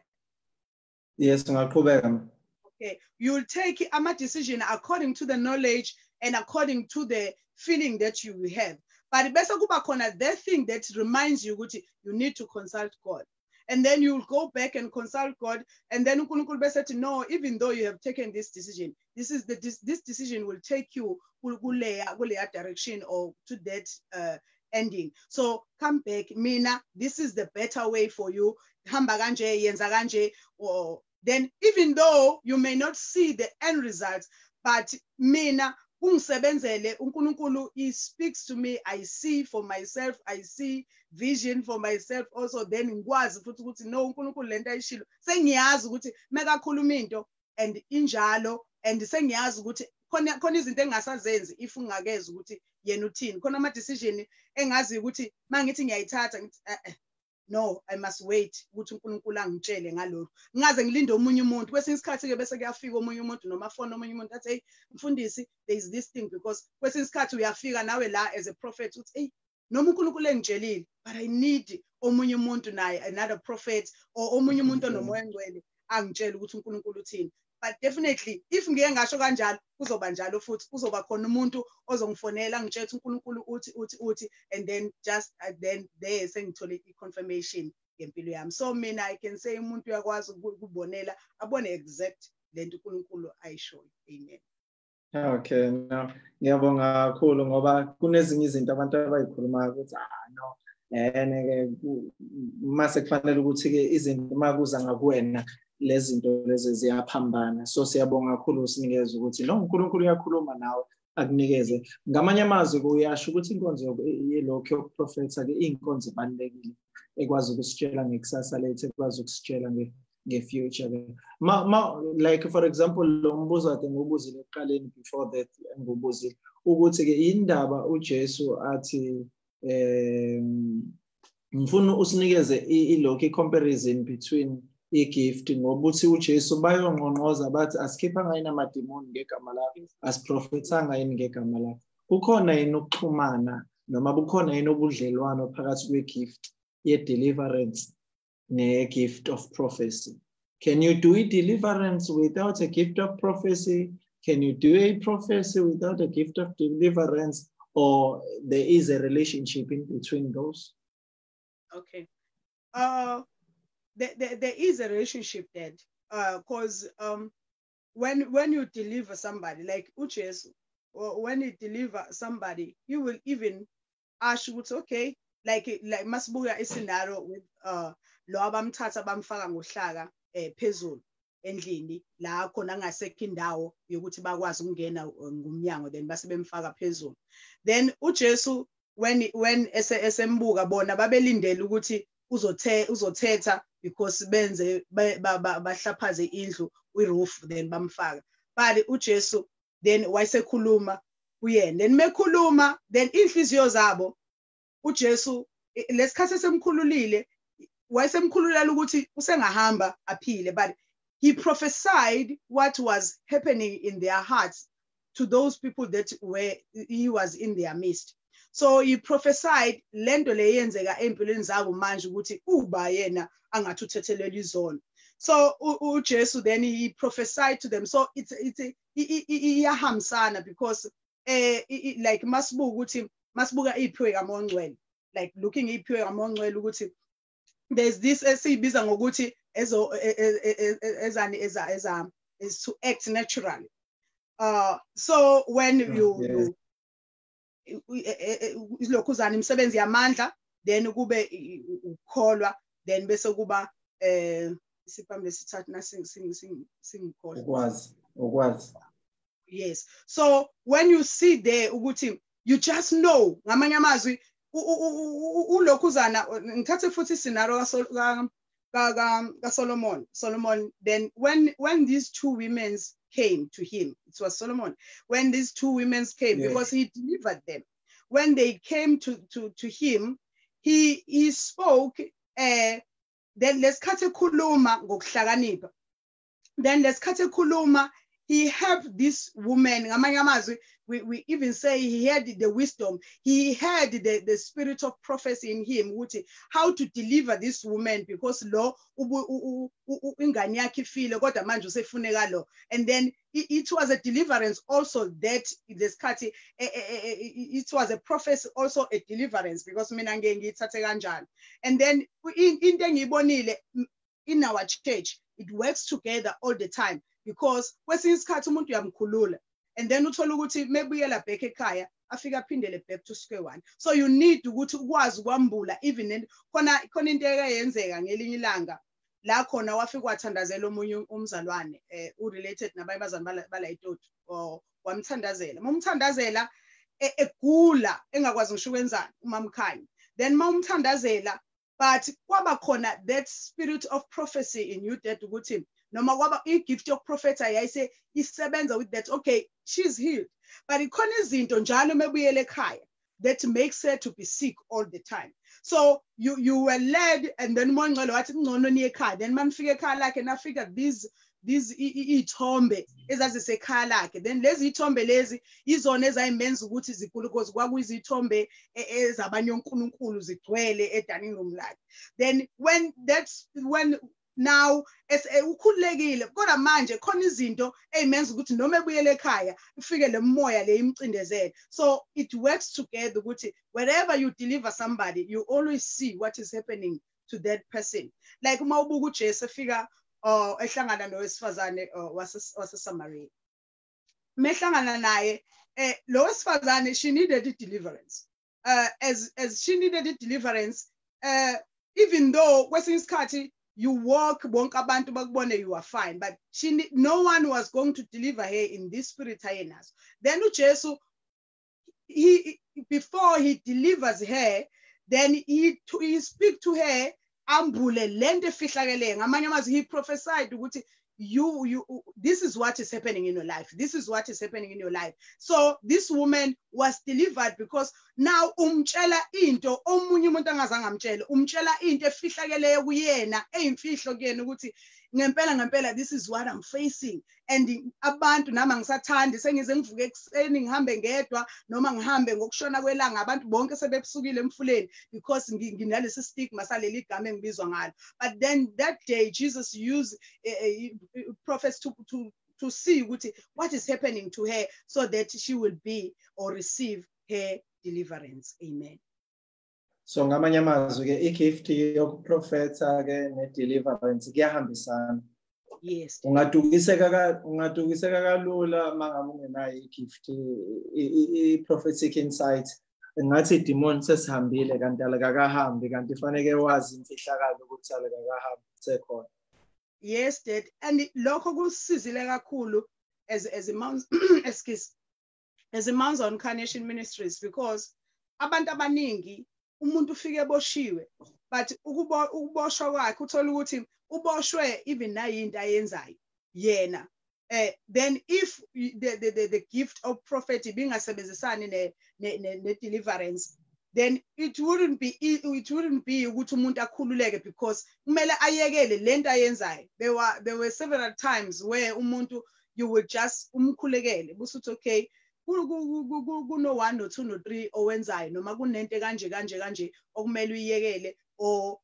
yes ngaqhubeka okay you'll take a decision according to the knowledge and according to the feeling that you have but bese kuba khona that thing that reminds you ukuthi you need to consult God and then you'll go back and consult God and then uNkulunkulu bese ethi no even though you have taken this decision this decision will take you kuleya direction or to that ending so come back mina this is the better way for you hamba kanje yenza kanje or then even though you may not see the end results but mina ungisebenzele uNkulunkulu he speaks to me I see for myself I see vision for myself also then ngikwazi futhi ukuthi no uNkulunkulu lento ayishilo sengiyazi ukuthi mekakhuluma into and injalo and sengiyazi ukuthi khona izinto engasazenzi if ungakeza ukuthi yena uthini khona ama decision engazi ukuthi mangithi ngiyayithatha ngithi no I must wait ukuthi uNkulunkulu angitshele ngalokho ngaze ngilinde omunye umuntu kwesinye isikhathi ke bese kuyafika omunye umuntu noma phone omunye umuntu athi hey mfundisi there is this thing because kwesinye isikhathi uyafika nawe la as a prophet uthi hey noma uNkulunkulu engitshelile but I need omunye umuntu naye another prophet or omunye umuntu onomoya engcwele angitshela ukuthi uNkulunkulu uthini but definitely if ngiye ngasho kanjalo kuzoba njalo futhi kuzoba khona umuntu ozongifonela ngitshela uNkulunkulu uthi and then just then there sengithole i-confirmation ngempilo yami so mina I can say umuntu uyakwazi ukubonela abone exact lento uNkulunkulu ayishoyo amen. Okay no ngiyabonga kakhulu ngoba kunezinye izinto abantu abayikhuluma ukuthi no ke mase kufanele ukuthi ke izinto makuza ngakuwena lezi zinto lezi ziyaphambana so siyabonga kakhulu usinikeza ukuthi no uNkulunkulu uyakhuluma nawe akunikeze ngamanye amazwi kuyasho ukuthi inkonzo yelokho yokuprofetha ke inkonzo ebalekile ekwazi ukusitshela ngekusasa lethu ekwazi ukusitshela ngefuture like for example lo mbuzo ade ngubuzile eqaleni before that ngubuzile ukuthi ke indaba uJesu athi ngifuna usinikeze ilokho comparison between igift ngoba uthi uJesu bayongqonqoza bathi asikhipha ngayina amademoni ngegama lakhe asiprofethanga yini ngegama lakhe kukhona yini ukuxhumana noma bukhona yini ubudlelwano phakathi kwegift ye-deliverance ne-gift of prophecy can you do a deliverance without a gift of prophecy can you do a prophecy without a gift of deliverance or there is a relationship in between those? Okay there is a relationship there because when you deliver somebody like uJesu when you deliver somebody he will even ask you okay like masibuya iscenario with lo abamthatha bamfaka ngohlaka phezulu endlini la khona ngasekho indawo yokuthi bakwazi ukungena ngumnyango then base bemfaka phezulu then uJesu when esembuka bona babelindele ukuthi uzothetha because benze bahlaphaze indlu roof then bamfaka but uJesu then wayesekhuluma kuyena then mekhuluma then inhliziyo zabo uJesu lesikhathi esemkhululile wayesemkhululela ukuthi usengahamba aphile but he prophesied what was happening in their hearts to those people that he was in their midst. So he prophesied lento leyenzeka empilweni zabo manje ukuthi uba yena angathi uthethelela izono. So uJesu then he prophesied to them. So it's iyahambisana because like masibuka iphiwe kaMongcwele, like looking iphiwe kaMongcwele ukuthi there's this esibiza ngokuthi is to act naturally. So when you lokhuzana imisebenzi yamandla then kube ukholwa then bese kuba isiphambi lesithathu singikholwa ukwazi. Yes, so when you see there ukuthi you just know ngamanye amazwi ulokhuzana ngithathe futhi scenario Solomon, then when these two women came to him, it was Solomon, when these two women came, because he delivered them. When they came to him, he spoke, then let's cut a kuluma ngokuhlakanipha. Then let's cut a kuluma. He helped this woman. We even say he had the wisdom. He had the spirit of prophecy in him, which how to deliver this woman, because and then it was a deliverance also, that it was a prophecy also, a deliverance, because and then in our church it works together all the time, because kwesinye isikhathi umuntu uyamkhulula and then uthola ukuthi mebuyela back ekhaya afika aphindele back to square one. So you need ukuthi ukwazi ukwambula, even khona into eyenzeka ngelinye ilanga la khona wafika wathandazela omunye umzalwane related nabanye bazana bala eToti, wamthandazela momthandazela egula engakwazi ngisho ukwenzani umamkhanya, then mawumthandazela but kwaba khona that spirit of prophecy in you, that ukuthi noma kwaba gift of prophet ayayise isebenza with that, okay, she's healed, but ikhona izinto njalo mebuyele ekhaya that makes her to be sick all the time. So you were led, and then mongcelo wathi ngcono niye ekhaya, then manifika ekhaya lakhe nafika these ithombe ezazisekhaya lakhe, then lezi ithombe lezi izona ezayimenza ukuthi zikhulu, because kwakuyizithombe ezabanye onkulunkulu zigcwele edining room lakhe. Then when now ukhululekile kodwa manje khona izinto ezimenza ukuthi noma ebuyele ekhaya ufike le moya le imcindezele. So it works together ukuthi wherever you deliver somebody, you always see what is happening to that person. Like uma ubuka uJesu efika ehlangana nowesifazane waseSamaria, mehlangana naye lo wesifazane, she needed a deliverance. As she needed a deliverance, even though kwesinye isikhathi you walk bonke abantu bakubone you are fine, but no one was going to deliver her in this spirit ayenazo. Then uJesu, before he delivers her, then he speak to her, ambule lento efihlakeleyo ngamanye amazwi, he prophesied ukuthi this is what is happening in your life, this is what is happening in your life. So this woman was delivered because now umtshela into omunye umuntu angazange amtshele, umtshela into efihlakeleyo kuyena eyimfihlo kuyena ukuthi ngempela this is what I'm facing, and abantu nama ngisathandi sengize ngivuke ekseni ngihambe ngedwa noma ngihambe ngokushona kwelanga abantu bonke sebebusukile emfuleni because nginalesi stigma saleli igama engibizwa ngalo. But then that day Jesus used prophets to see what is happening to her, so that she will be or receive her deliverance. Amen. So ngamanye amazwi ke igift yokuprofetha ke ne-deliverance kuyahambisana. Yes. Ungadukiseka kalula mangabe ungenayo igift i-prophetic insight. Ngathi demon sesihambile kanti alakakahambi, kanti fanele wazi imfihlakalo ukuthi alakakahambi sekhona. Yes, Dad. And lokho kusizile kakhulu as a Mounds as a Mounds on Carnation Ministries, because abantu abaningi umuntu ufike eboshiwe, but ukuboshwa kwakhe uthola ukuthi uboshwe even nayinto ayenzayo yena. Then if the gift of prophecy bingasebenzisani ne deliverance, then it wouldn't be ukuthi umuntu akhululeke, because kumele ayekele lento ayenzayo. There were several times where umuntu you would just umkhulekele busuthi okay kuno 1 no 2 no 3 owenzayo noma kunento kanje okumele uyiyekele, or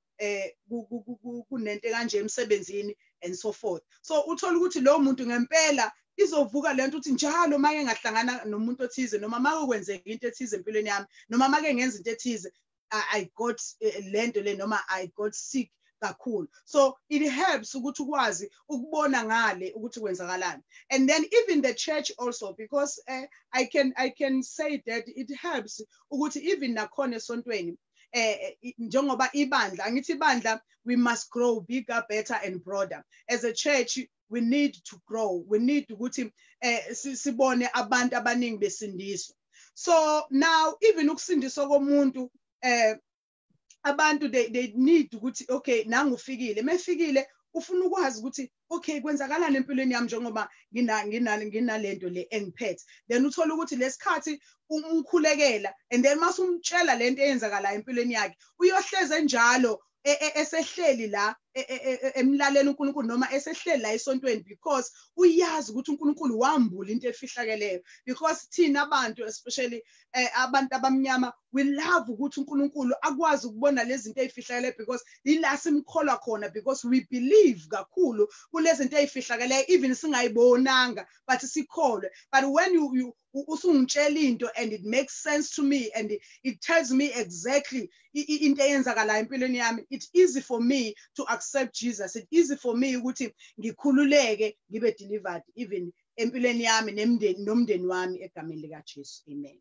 kunento kanje emsebenzini and so forth. So uthola ukuthi lo muntu ngempela izovuka lento uthi njalo make ngahlangana nomuntu othize noma make kwenzeka into ethize empilweni yami noma make ngenza into ethize I got lento le noma I got sick kakhulu. So it helps ukuthi ukwazi ukubona ngale ukuthi kwenzakalani. And then even the church also, because I can say that it helps ukuthi even nakhona esontweni njengoba ibandla, angithi ibandla, we must grow bigger, better and broader. As a church we need to grow, we need ukuthi sibone abantu abaningi besindiswa. So now even ukusindiswa komuntu abantu they need ukuthi okay nangu ufikile mefikile ufuna ukwazi ukuthi okay kwenzakalani empilweni yami njengoba nginalento le engiphethe then uthola ukuthi lesikhathi umkhulekela and then mase umtshela lento eyenzakala empilweni yakhe uyohleze njalo esehleli la emlaleni uNkulunkulu noma esehleli la esontweni because uyazi ukuthi uNkulunkulu wambula into efihlakeleyo because thina abantu especially abantu abamnyama we love ukuthi uNkulunkulu akwazi ukubona lezi zinto ezifihlakeleyo because ila simkholwa khona because we believe kakhulu kulezi zinto ezifihlakeleyo even singayibonanga but sikholwe but when you usungitshela into and it makes sense to me and it tells me exactly into eyenzakala empilweni yami it's easy for me to accept Jesus it's easy for me ukuthi ngikhululeke ngibe delivered even empilweni yami nomndeni wami egameni lika Jesu amen.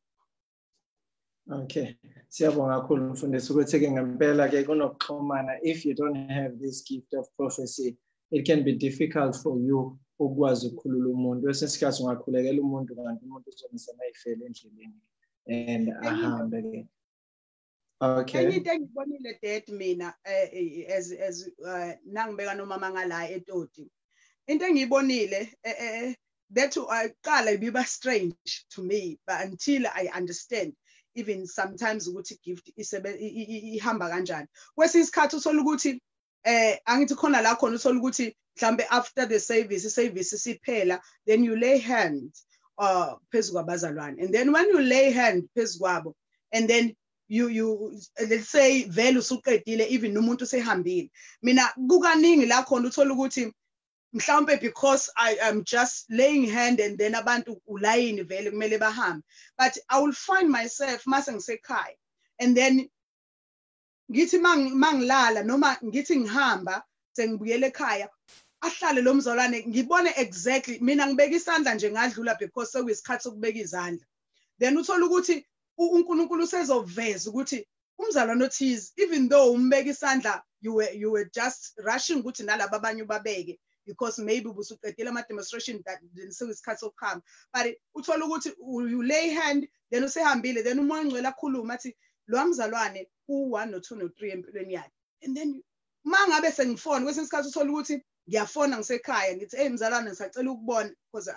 Okay, siyabonga kakhulu mfundisi ukuthi ke ngempela ke kunokuxhumana if you don't have this gift of prophecy it can be difficult for you ukwazi ukukhulula umuntu wesesikhathi ungakhulekela umuntu kanti umuntu uzomsema ifele endleleni and ahambe ke. Okay. Enye into engibonile dad mina as nangibeka nomama ngala eToti. Into engiyibonile that aqala ibiba strange to me but until I understand even sometimes ukuthi gift ihamba kanjani. Kwesinye isikhathi uthola ukuthi angithi khona la khona uthola ukuthi mhlambe after the service siphela then you lay hands phezu kwabazalwane and then when you lay hand phezu kwabo and then you let's say vele usuqedile even umuntu sehambile mina kukaningi la khona uthola ukuthi mhlawumbe because I am just laying hand and then abantu ulayini vele kumele bahambe but I will find myself mase ngisekhaya and then ngithi mangilala noma ngithi ngihamba sengibuyele ekhaya ahlale lo mzalwane ngibone exactly mina ngibeka isandla nje ngadlula because sekuyisikhathi sokubeka izandla then uthola ukuthi uNkulunkulu usezoveza ukuthi umzalwane othize even though umbeka isandla you were just rushing ukuthi nalabo abanye ubabeke because maybe ubusuqedile ama demonstration that sekuyisikhathi sokuhamba but uthola ukuthi you lay hand then usehambile then umoya ngcwele akhuluma athi lo mzalwane u1 no2 no3 empilweni yakhe and then mangabe sengifona kwesinye isikhathi uthola ukuthi ngiyafona ngisekhaya ngithi hey mzalwane ngisacela ukubona because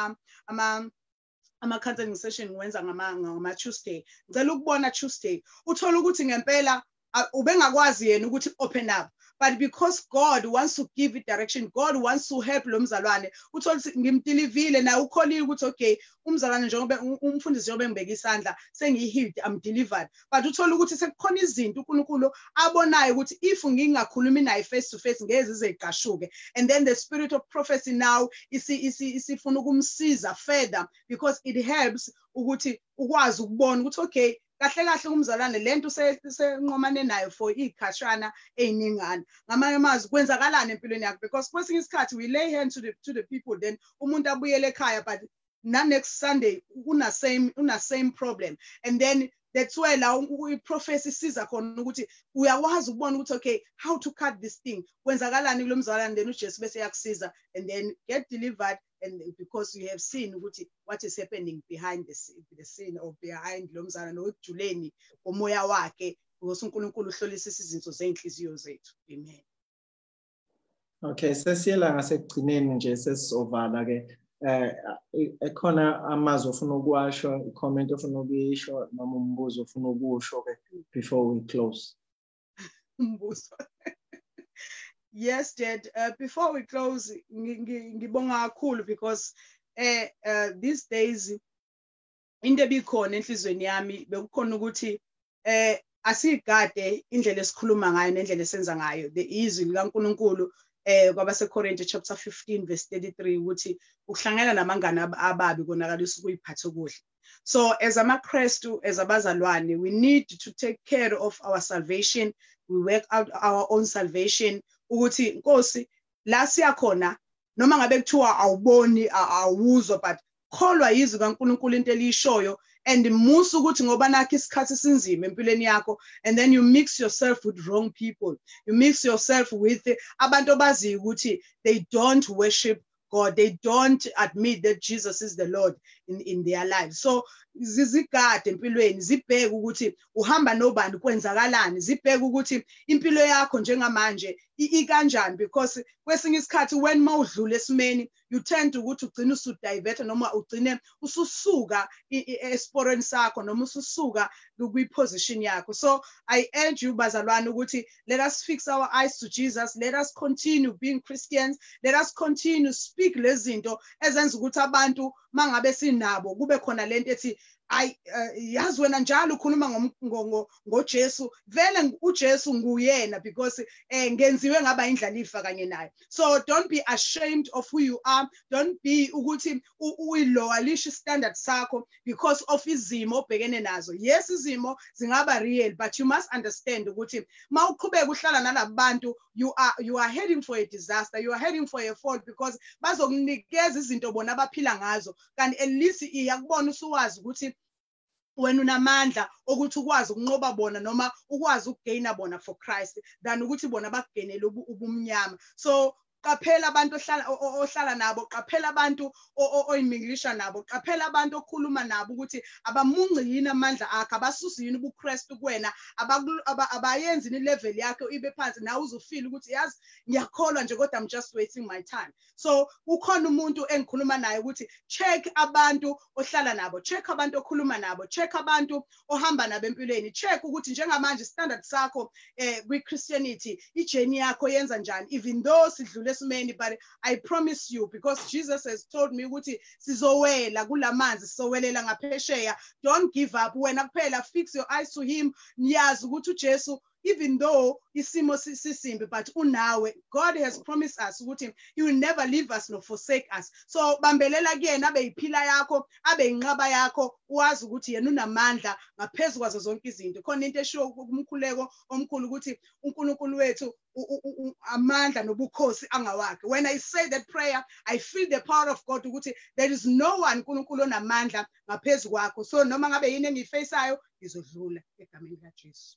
ama counseling session ngiwenza ngama Tuesday ngicela ukubona Tuesday uthola ukuthi ngempela ubengakwazi yena ukuthi open up but because God wants to give it direction God wants to help lo mzalwane uthola ngimdelivile na ukholile ukuthi okay umzalwane njengoba umfundisi njengoba ngibeka isandla sengihealed I'm delivered but uthola ukuthi sekukhona izinto uNkulunkulu abonayo ukuthi if ngingakhulumi naye face to face ngeze izeqashuke and then the spirit of prophecy now isifuna ukumsiza further because it helps ukuthi ukwazi ukubona ukuthi okay kahle kahle umzalwane lento senqomane nayo for ikhashana einingana ngamanye amazwi kwenzakalana empilweni yakhe because kwesinye isikhathi we lay hands to the people then umuntu abuyele ekhaya but next Sunday una same problem and then that's why la prophecy siza khona ukuthi uyakwazi ukubona ukuthi okay how to cut this thing kwenzakalani kulo mzalwane then uJesu bese yakusiza and then get delivered and because you have seen ukuthi what is happening behind the scene or behind lo mzalwane nokujuleni umoya wakhe because uNkulunkulu uhlolisisa izinto zeinhliziyo zethu amen. Okay sesiyela ngasekugcineni nje sesizovala ke ekhona amazwi ofuna ukuwasho i-comment ofuna ukuyisho noma umbuzo ofuna ukusho ke before we close. Umbuzo. Yes Dad, before we close ngibonga kakhulu because these days into ebikhona enhlizweni yami bekukhona ukuthi asigade indlela esikhuluma ngayo nendlela esenza ngayo the izwi likaNkulunkulu kwabaseKorinte chapter 15 verse 33 ukuthi ukuhlangana namangane ababi konakalisa ukuyiphatha okuhle. So as amaKristu as abazalwane we need to take care of our salvation, we work out our own salvation ukuthi Nkosi la siyakhona noma ngabe kuthiwa awuboni awuzwa but kholwa izwi kaNkulunkulu into eliyishoyo and musu ukuthi ngoba nakho isikhathi sinzima empilweni yakho and then you mix yourself with wrong people, you mix yourself with abantu abazi ukuthi they don't worship God, they don't admit that Jesus is the Lord. in their lives. So zizigade empilweni, zibheke ukuthi uhamba nobani, kwenzakalani, zibheke ukuthi impilo yakho njengamanje ikanjani, because kwesinye isikhathi when mawudlula esimeni you tend ukuthi ugcine usudivert noma ugcine ususuka esporeni sakho noma ususuka kwi-position yakho. So I urge you bazalwane ukuthi let us fix our eyes to Jesus, let us continue being Christians, let us continue speak lezinto ezenza ukuthi abantu mangabe sinabo kube khona lento ethi yazi wena njalo ukhuluma ngoJesu, vele uJesu nguyena, because ngenziwe ngaba indlalifa kanye naye. So don't be ashamed of who you are, don't be ukuthi uyilowalisha standard sakho because of izimo obhekene nazo. Yes, izimo zingaba real, but you must understand ukuthi mawuqhubeka uhlala nalabantu you are heading for a disaster, you are heading for a fall, because bazokunikeza izinto bona abaphila ngazo kanti at least iyakubona usuwazi ukuthi wena unamandla ukuthi ukwazi ukunqoba bona noma ukwazi ukugaina bona for Christ than ukuthi bona bakugainele ubumnyama. So qaphela abantu ohlala nabo, qaphela abantu oyiminglisha nabo, qaphela abantu okhuluma nabo ukuthi abamunci yini amandla akho, abasusi yini ubuKristu kuwena, abayenzi ni level yakho ibe phansi nawe uzofeel ukuthi yazi ngiyakholwa nje kodwa I'm just wasting my time. So ukhona umuntu engikhuluma naye ukuthi check abantu ohlala nabo, check abantu okhuluma nabo, check abantu ohamba nabo empilweni, check ukuthi njengamanje standard sakho kwi-Christianity ijourney yakho yenza njani, even though sidlule esimeni, but I promise you, because Jesus has told me ukuthi sizowela kulamanzi, sizowelela ngaphesheya. Don't give up. Wena kuphela fix your eyes to him. Niyazi ukuthi uJesu, even though isimo sisimbi, but unawe. God has promised us ukuthi he will never leave us nor forsake us. So bambelela kuyena, abe yiphila yakho, abe inqaba yakho, uwazi ukuthi yena unamandla ngaphezulu kwazo zonke izinto. Khona into eshiwo kumkhuleko omkhulu ukuthi uNkulunkulu wethu amandla nobukhosi angawakhe. When I say that prayer, I feel the power of God ukuthi there is no one uNkulunkulu onamandla ngaphezulu kwakho. So noma ngabe yini engiyifaceayo izodlula egameni likaJesu.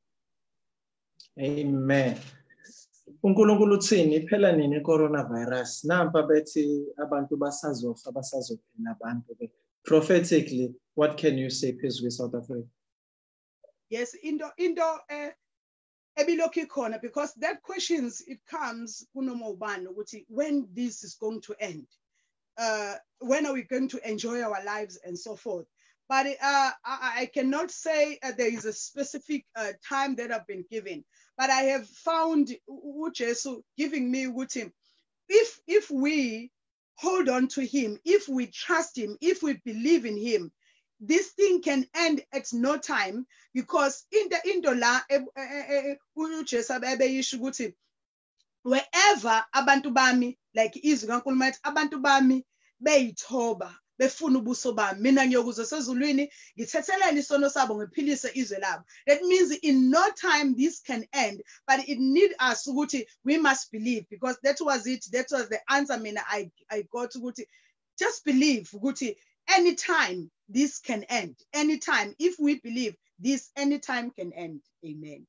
Amen. uNkulunkulu uthini iphela nini i-coronavirus? Nampa bethi abantu basazofa basazophila abantu ke. Prophetically, what can you say phezu kwe-South Africa? Yes, into ebilokhu ikhona, because that questions it comes kunoma ubani ukuthi when this is going to end, when are we going to enjoy our lives and so forth. But I cannot say there is a specific time that I've been given, but I have found uJesu giving me ukuthi if we hold on to him, if we trust him, if we believe in him, this thing can end at no time, because in the indola uJesu abeyisho ukuthi wherever abantu bami, like izwi kaNkulunkulu ethi abantu bami beyithoba befuna ubuso bami mina ngiyokuza sezulwini ngithethelele isono sabo ngiphilise izwe labo. That means in no time this can end, but it need us ukuthi we must believe, because that was it, that was the answer mina I got ukuthi just believe ukuthi anytime this can end, anytime, if we believe this, anytime can end. Amen.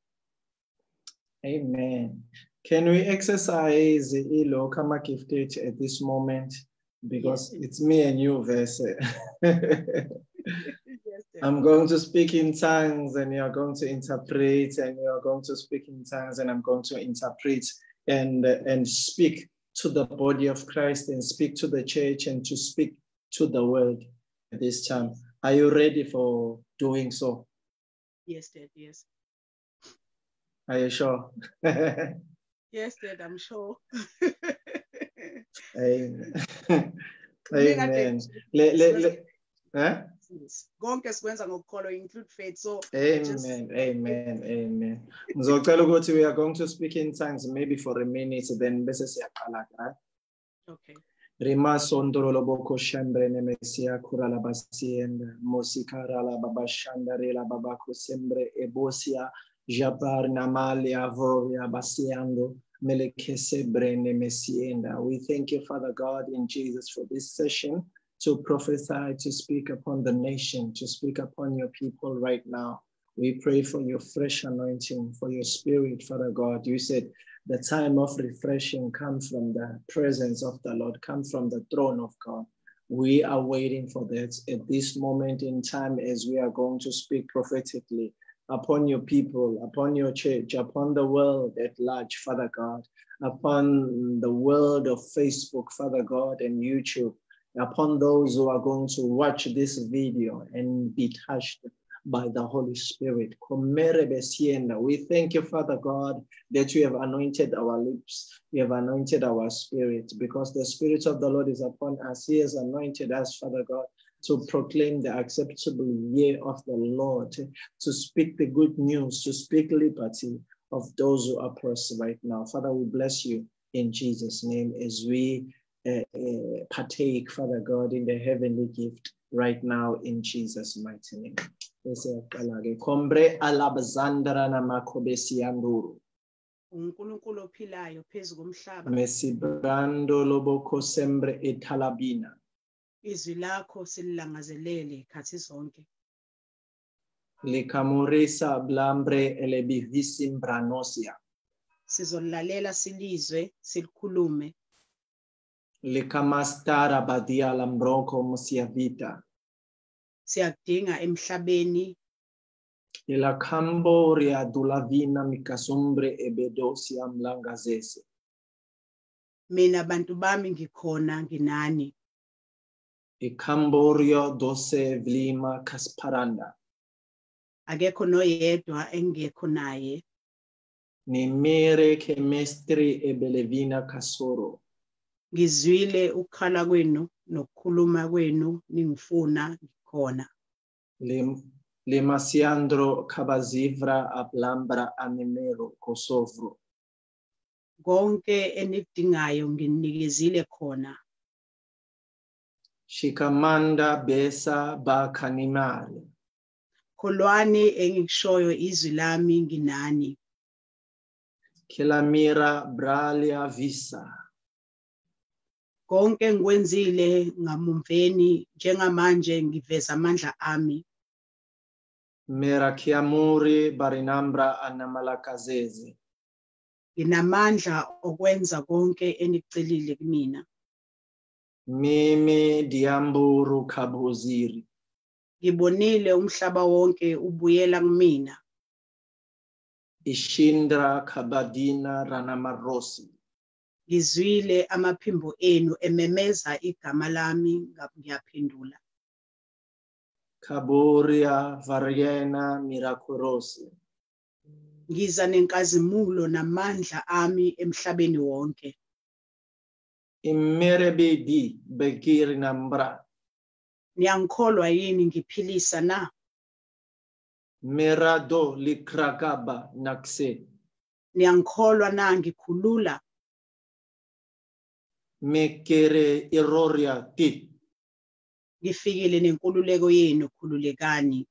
Amen. Can we exercise ilo kama gifted at this moment? Because yes, it's me and you, Verse. Yes, I'm going to speak in tongues and you're going to interpret, and you're going to speak in tongues and I'm going to interpret and speak to the body of Christ and speak to the church and to speak to the world at this time. Are you ready for doing so? Yes, Dad, yes. Are you sure? Yes, Dad, I'm sure. Amen. Amen. Konke sikwenza ngokukholwa include faith. So amen. Amen. Ngizocela ukuthi we are going to speak in tongues maybe for a minute, then bese siyaqala, right? Okay. Rima sondolo boko shambre nemesia kurala basienda mosikara la baba shandare la baba kosembre ebosia jabar namali avoria basiando. We thank you, Father God, in Jesus, for this session to prophesy, to speak upon the nation, to speak upon your people right now. We pray for your fresh anointing, for your spirit, Father God. You said the time of refreshing comes from the presence of the Lord, comes from the throne of God. We are waiting for that at this moment in time as we are going to speak prophetically upon your people, upon your church, upon the world at large, Father God, upon the world of Facebook, Father God, and YouTube, upon those who are going to watch this video and be touched by the Holy Spirit. We thank you, Father God, that you have anointed our lips, you have anointed our spirit, because the Spirit of the Lord is upon us. He has anointed us, Father God, to proclaim the acceptable year of the Lord, to speak the good news, to speak liberty of those who are oppressed right now. Father, we bless you in Jesus' name as we partake, Father God, in the heavenly gift right now in Jesus' mighty name. Kombre alabazandra na makobesi anduru. uNkulunkulu ophilayo phezu komhlaba, Mesibrando loboko sembre etalabina. izwi lakho sililangazelele khathi zonke. Likamurisa blambre elebivisim branosia. Sizolalela silizwe, silikhulume. Likamastara badia lambroko musiavita. Siyakudinga emhlabeni, La camboria dulavina mikasumbre ebedosia mlangazese. mina bantu bami ngikhona nginani. E camborio dose vlima kasparanda. Akekho noyedwa engekho naye. Ni mere ke mestri ebelevina kasoro. Ngizwile ukukhala kwenu nokukhuluma kwenu ningifuna ngikhona. Le masiandro cabazivra ablambra animero Kosovo. Konke enidingayo nginikezile khona. Shikamanda besa ba kanimale. Kholwani engikushoyo izwi lami nginani. Kilamira bralia visa. Konke ngikwenzile ngamumveni njengamanje ngiveza amandla ami. Mera kiamuri barinambra anamalakazeze. Nginamandla okwenza konke enicelile kumina. Mimi diamburu kabuziri. Ngibonile umhlaba wonke ubuyela kumina. Ishindra kabadina ranamarosi. Ngizwile amaphimbo enu ememeza igama lami ngiyaphendula. Kaburia variena miraculosi. Ngiza nenkazimulo namandla ami emhlabeni wonke. Immerebedi begiri nambra. Niyangikholwa yini ngiphilisa na? Merado likrakaba nakse. Niyangikholwa na ngikhulula? Mekere iroria ti. Ngifikile nenkululeko yenu, khululekani.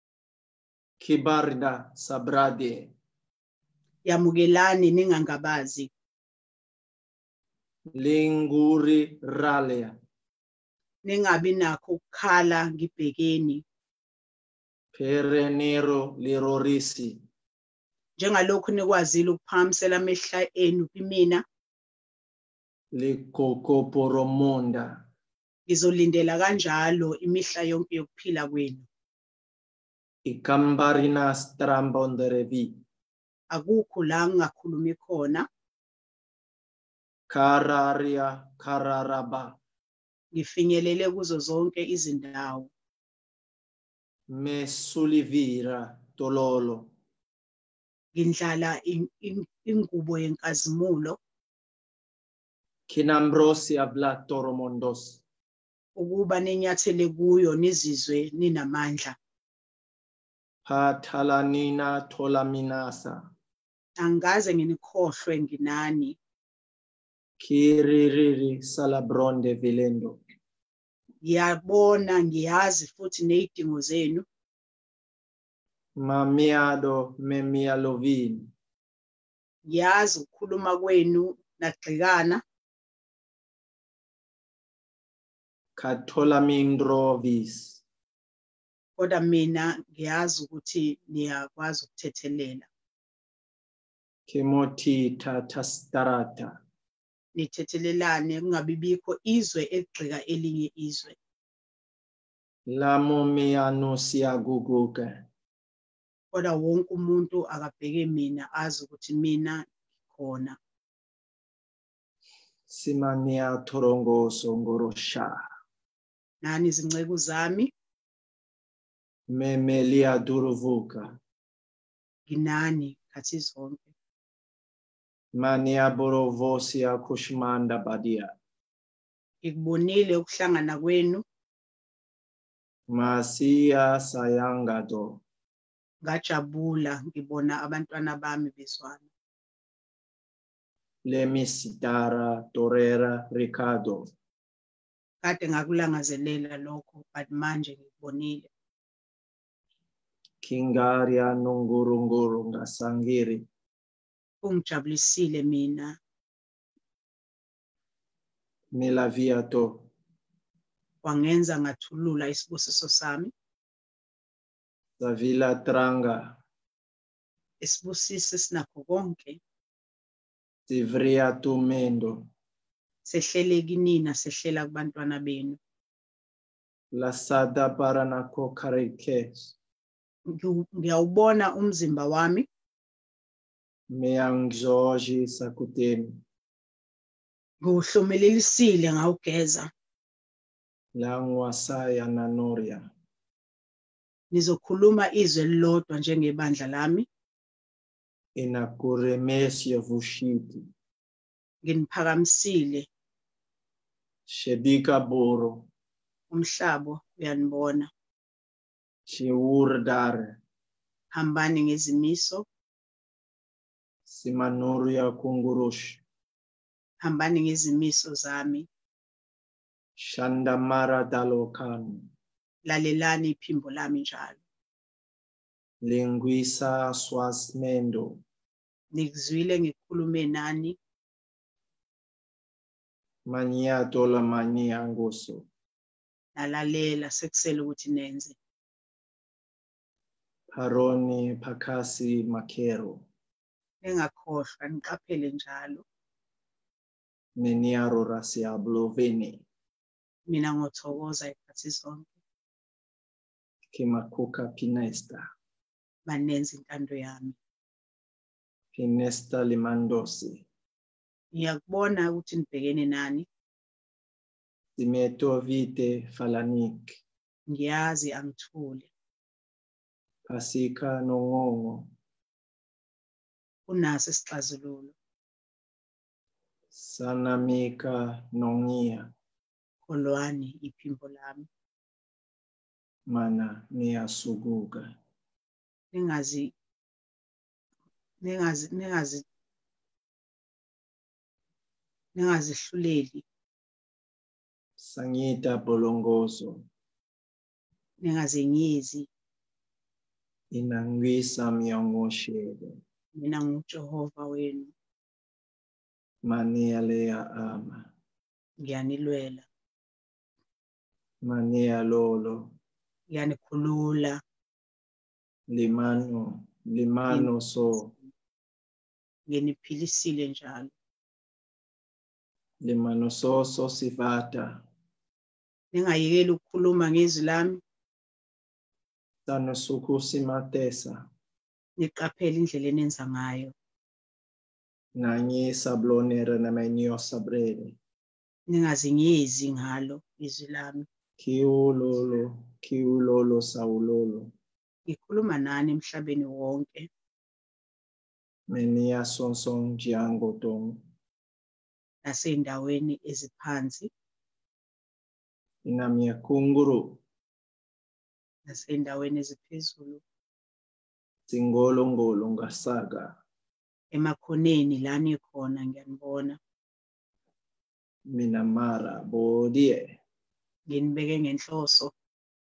Kibarda sabrade. Yamukelani ningangabazi. Linguri ralea. Ningabi nakho ukukhala ngibhekeni. Perenero lirorisi. Njengalokhu nikwazile ukuphakamisela amehla enu kimina, Likokoporomonda. ngizolindela kanjalo imihla yonke yokuphila kwenu. Ikambarina strambonderevi. Akukho la ngingakhulumi khona. Kararia kararaba. Ngifinyelele kuzo zonke izindawo. Mesulivira tololo. Ngindlala ingubo yenkazimulo Kinambrosi avla toromondos. ukuba ninyathele kuyo nizizwe ninamandla. Patalanina tolaminasa. Angaze nginikhohlwe nginani. Kiririri salabronde vilendo. Ngiyabona, ngiyazi futhi nezidingo zenu. Mamiado memialovin. Ngiyazi ukukhuluma kwenu nagxikana. Katolamindrovis. Kodwa mina ngiyazi ukuthi niyakwazi ukuthethelela. Kimoti tatastarata. nithethelelane kungabibikho izwe egxika elinye izwe. Lamo miyano siyaguguke. Kodwa wonke umuntu akabheke mina azi ukuthi mina ngikhona. Simania torongo songorosha. Nani izinceku zami Memelia duruvuka. nginani khathi zonke. Mania borovosia kushmanda badia. Ngikubonile ukuhlangana kwenu, Masia sayangado. ngajabula ngibona abantwana bami bezwana. Lemisitara torera Ricardo. Kade ngakulangazelela lokho, but manje ngikubonile. Kingaria nungurunguru ngasangiri. Kungijabulisile mina. Milaviato. Wangenza ngathulula isibusiso sami. Savila tranga. Isibusiso sinakho konke. Sivria tumendo. Sehlele kinina, sehlela kubantwana benu. La sada paranako karikes. Ngiyawubona umzimba wami. Meangjoji sakutemi. Ngiwuhlomelelisile ngawugeza. Langwasaya nanoria. Nizokhuluma izwe elilodwa njengebandla lami. Inakuremesya vushiti. Nginiphakamisile. Shedika boro. Umhlaba uyanibona. Shiurdare. Hambani ngezimiso. Simanuria kungurush. Hambani ngezimiso zami. Shandamara dalokan. Lalelani iphimbo lami njalo. Linguisa swasmendo. Nikuzwile ngikhulume nani. Maniato la mania ngoso. Nalalela sekusele ukuthi nenze. Paroni pakasi makero. Engakhohlwa niqaphele njalo. Meniaro rasiablo veni. Mina ngothokoza ikhathi zonke. Kimakuka pinesta. Banenza intando yami. Pinesta limandosi. Ngiyakubona ukuthi nibhekene nani. Simeto vite falanik. Ngiyazi angithule. Pasika nongongo. Unaso isixazululo. Sanamika nongia. Kholwani iphimbo lami. Mana niyasuguga. Ningazihluleli. Sangita bolongoso. Ningazenyezi. Inangwisa miongoshele. Mina nguJehova wenu. Mania lea ama. Ngiyanilwela. Mania lolo. Ngiyanikhulula. Limano so. Nginiphilisile njalo. Limano so sivata. Ningayekeli ukukhuluma ngezwi lami. Sanosuku simatesa. Niqaphele indlela enenza ngayo. Nanyi sablonera na menio sabrele. Ningazenyezi ngalo izwi lami. Kiulolo saulolo. Ngikhuluma nani emhlabeni wonke. Menia sonson jiango tong. Nasey'ndaweni eziphansi. Inamia kunguru. Nasey'ndaweni eziphezulu. Singolongolo ngasaga. Emakhoneni la nikhona ngiyanibona. Minamara bodie. Nginibeke ngenhloso.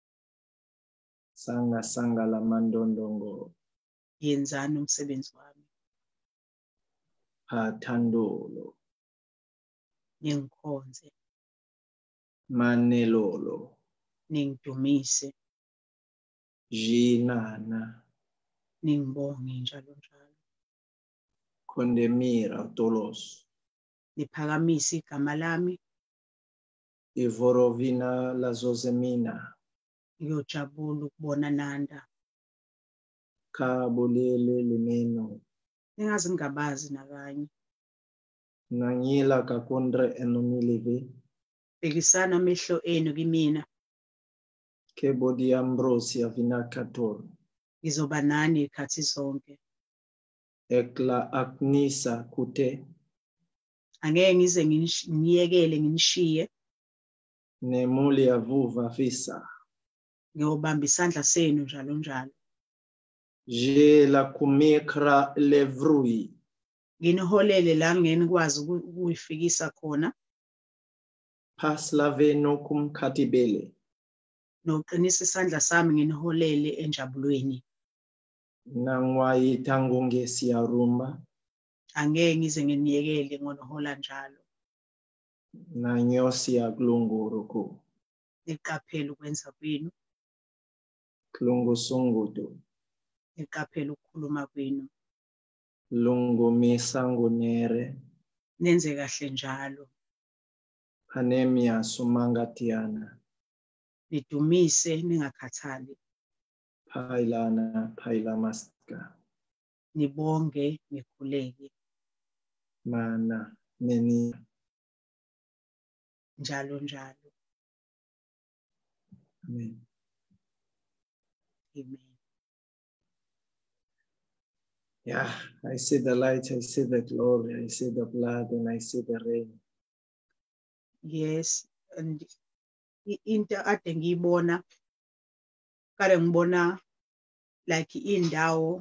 Sanga la mandondongo. Yenzani umsebenzi wami. Patandolo. Ningikhonze. Manelolo. Ningidumise. Jinana. Ningibonge njalo njalo. Kondemira tolos. niphakamise igama lami, Ivorovina lazozemina. ngiyojabula ukubona Nanda. Kabulele limeno. Ningaze ngingabazi nabanye. Nangila kakondre enomilivi. Bhekisana amehlo enu kimina, Kebodi ambrosia vinakator. ngizoba nani ikhathi zonke. Ekla aknisa kute. Angeke ngize ngiyekele nginishiye, Nemuli avuva visa. ngiyobamba isandla senu njalo njalo. Je la kumekra levrui. Nginiholele la ngenikwazi ukuyifikisa khona, Paslaveno kum katibele. noqinisa isandla sami nginiholele enjabulweni. Nangwai tangongesi arumba. Angeke ngize nginiyekele ngonihola njalo. Nanyosi aglunguruku. Niqaphele ukwenza kwenu, Klungu sungutu. niqaphele ukukhuluma kwenu, Lungu misangunere. nenze kahle njalo. Panemia sumangatiana. Nidumise ningakhathali, Pailana pailamaska. nibonge nikhuleke Mana meni. njalo njalo. Amen. Amen. Yeah, I see the light, I see the glory, I see the blood, and I see the rain. Yes, and into ade ngiyibona kade ngibona like indawo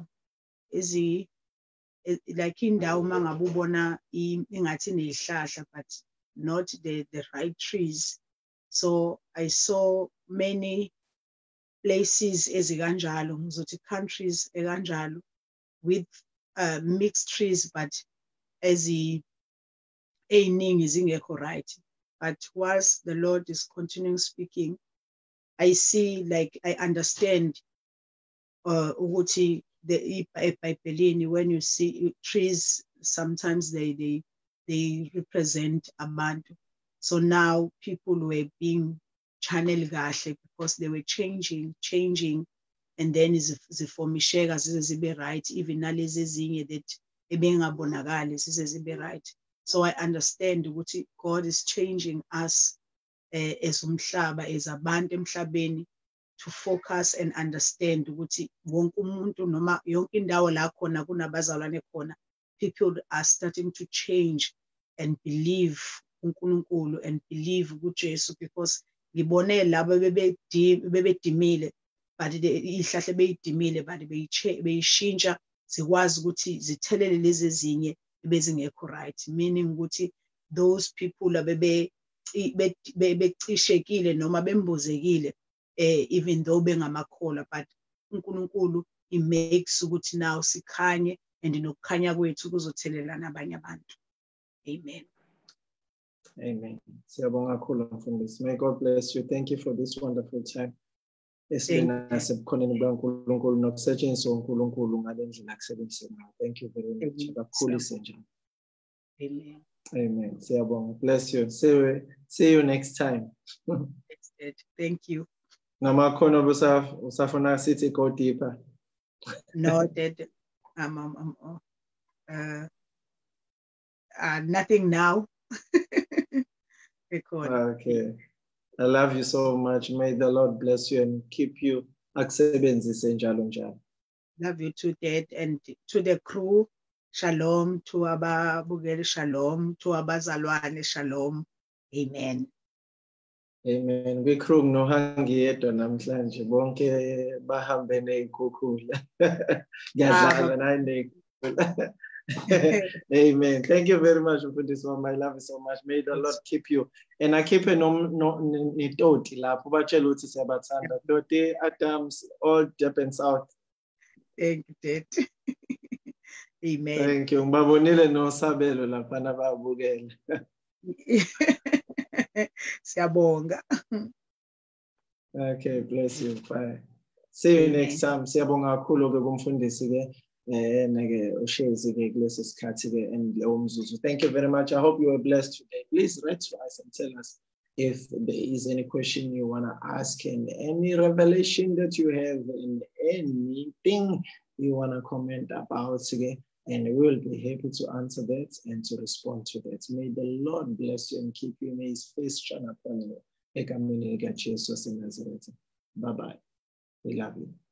like indawo mangabe ubona ingathi nezihlahla but not the right trees. So I saw many places ezikanjalo, ngizothi countries ekanjalo, with mixed trees but ey'ningi zingekho right. But whilst the Lord is continuing speaking, I see, like, I understand ukuthi eBhayibhelini, when you see trees, sometimes they represent abantu. So now people were being channeled kahle because they were changing, and then zifomisheka zize zibe right, even nalezi ezinye that ebengabonakali zize zibe right. So I understand ukuthi God is changing us as umhlaba, as abantu emhlabeni, to focus and understand ukuthi wonke umuntu noma yonke indawo la khona kunabazalwane khona, people are starting to change and believe uNkulunkulu and believe kuJesu, because ngibone labo bebedimile but ihlahla beyidimile but beyishintsha zikwazi ukuthi zithelele lezi ezinye ebezingekho right, meaning ukuthi those people becishekile noma bembozekile, even though bengamakholwa, but uNkulunkulu he makes ukuthi now sikhanye, and nokukhanya kwethu kuzothelela nabanye abantu. Amen. Amen. Siyabonga kakhulu mfundisi. May God bless you. Thank you for this wonderful time. Esibenasebukhoneni bukaNkulunkulu nokusetshenziswa uNkulunkulu ngale ndlela akusebenzise ngayo. Thank you very much. Kakhulise njalo. Amen. Amen. Siyabonga. Bless you. See you next time. Thank you. Namakhono usafuna sithi go deeper. No, Dad. Nothing now. Okay. I love you so much. May the Lord bless you and keep you. Akusebenzise njalo njalo. Love you too, Dad, and to the crew. Shalom. To ababukeli, shalom. To abazalwane, shalom. Amen. Amen. Kwicrew nohangi yedwa namhlanje bonke bahambe nezikhukhula. Ngiyadlala nani. Amen. Thank you very much for this one. I love you so much. May the Lord keep you. And I keep nitoti lapho batshela ukuthi siyabathanda. Toti, Adams, all Japan South. Thank you, Dad. Amen. Thank you. Ngibabonile nosabelo lapha nababukela. Siyabonga. Okay, bless you. Bye. See you next time. Siyabonga kakhulu ke kumfundisi ke. Thank you very much. I hope you were blessed today. Please write to us and tell us if there is any question you want to ask and any revelation that you have and anything you want to comment about again, and we'll be happy to answer that and to respond to that. May the Lord bless you and keep you. May his face shine upon you. Bye-bye. We love you.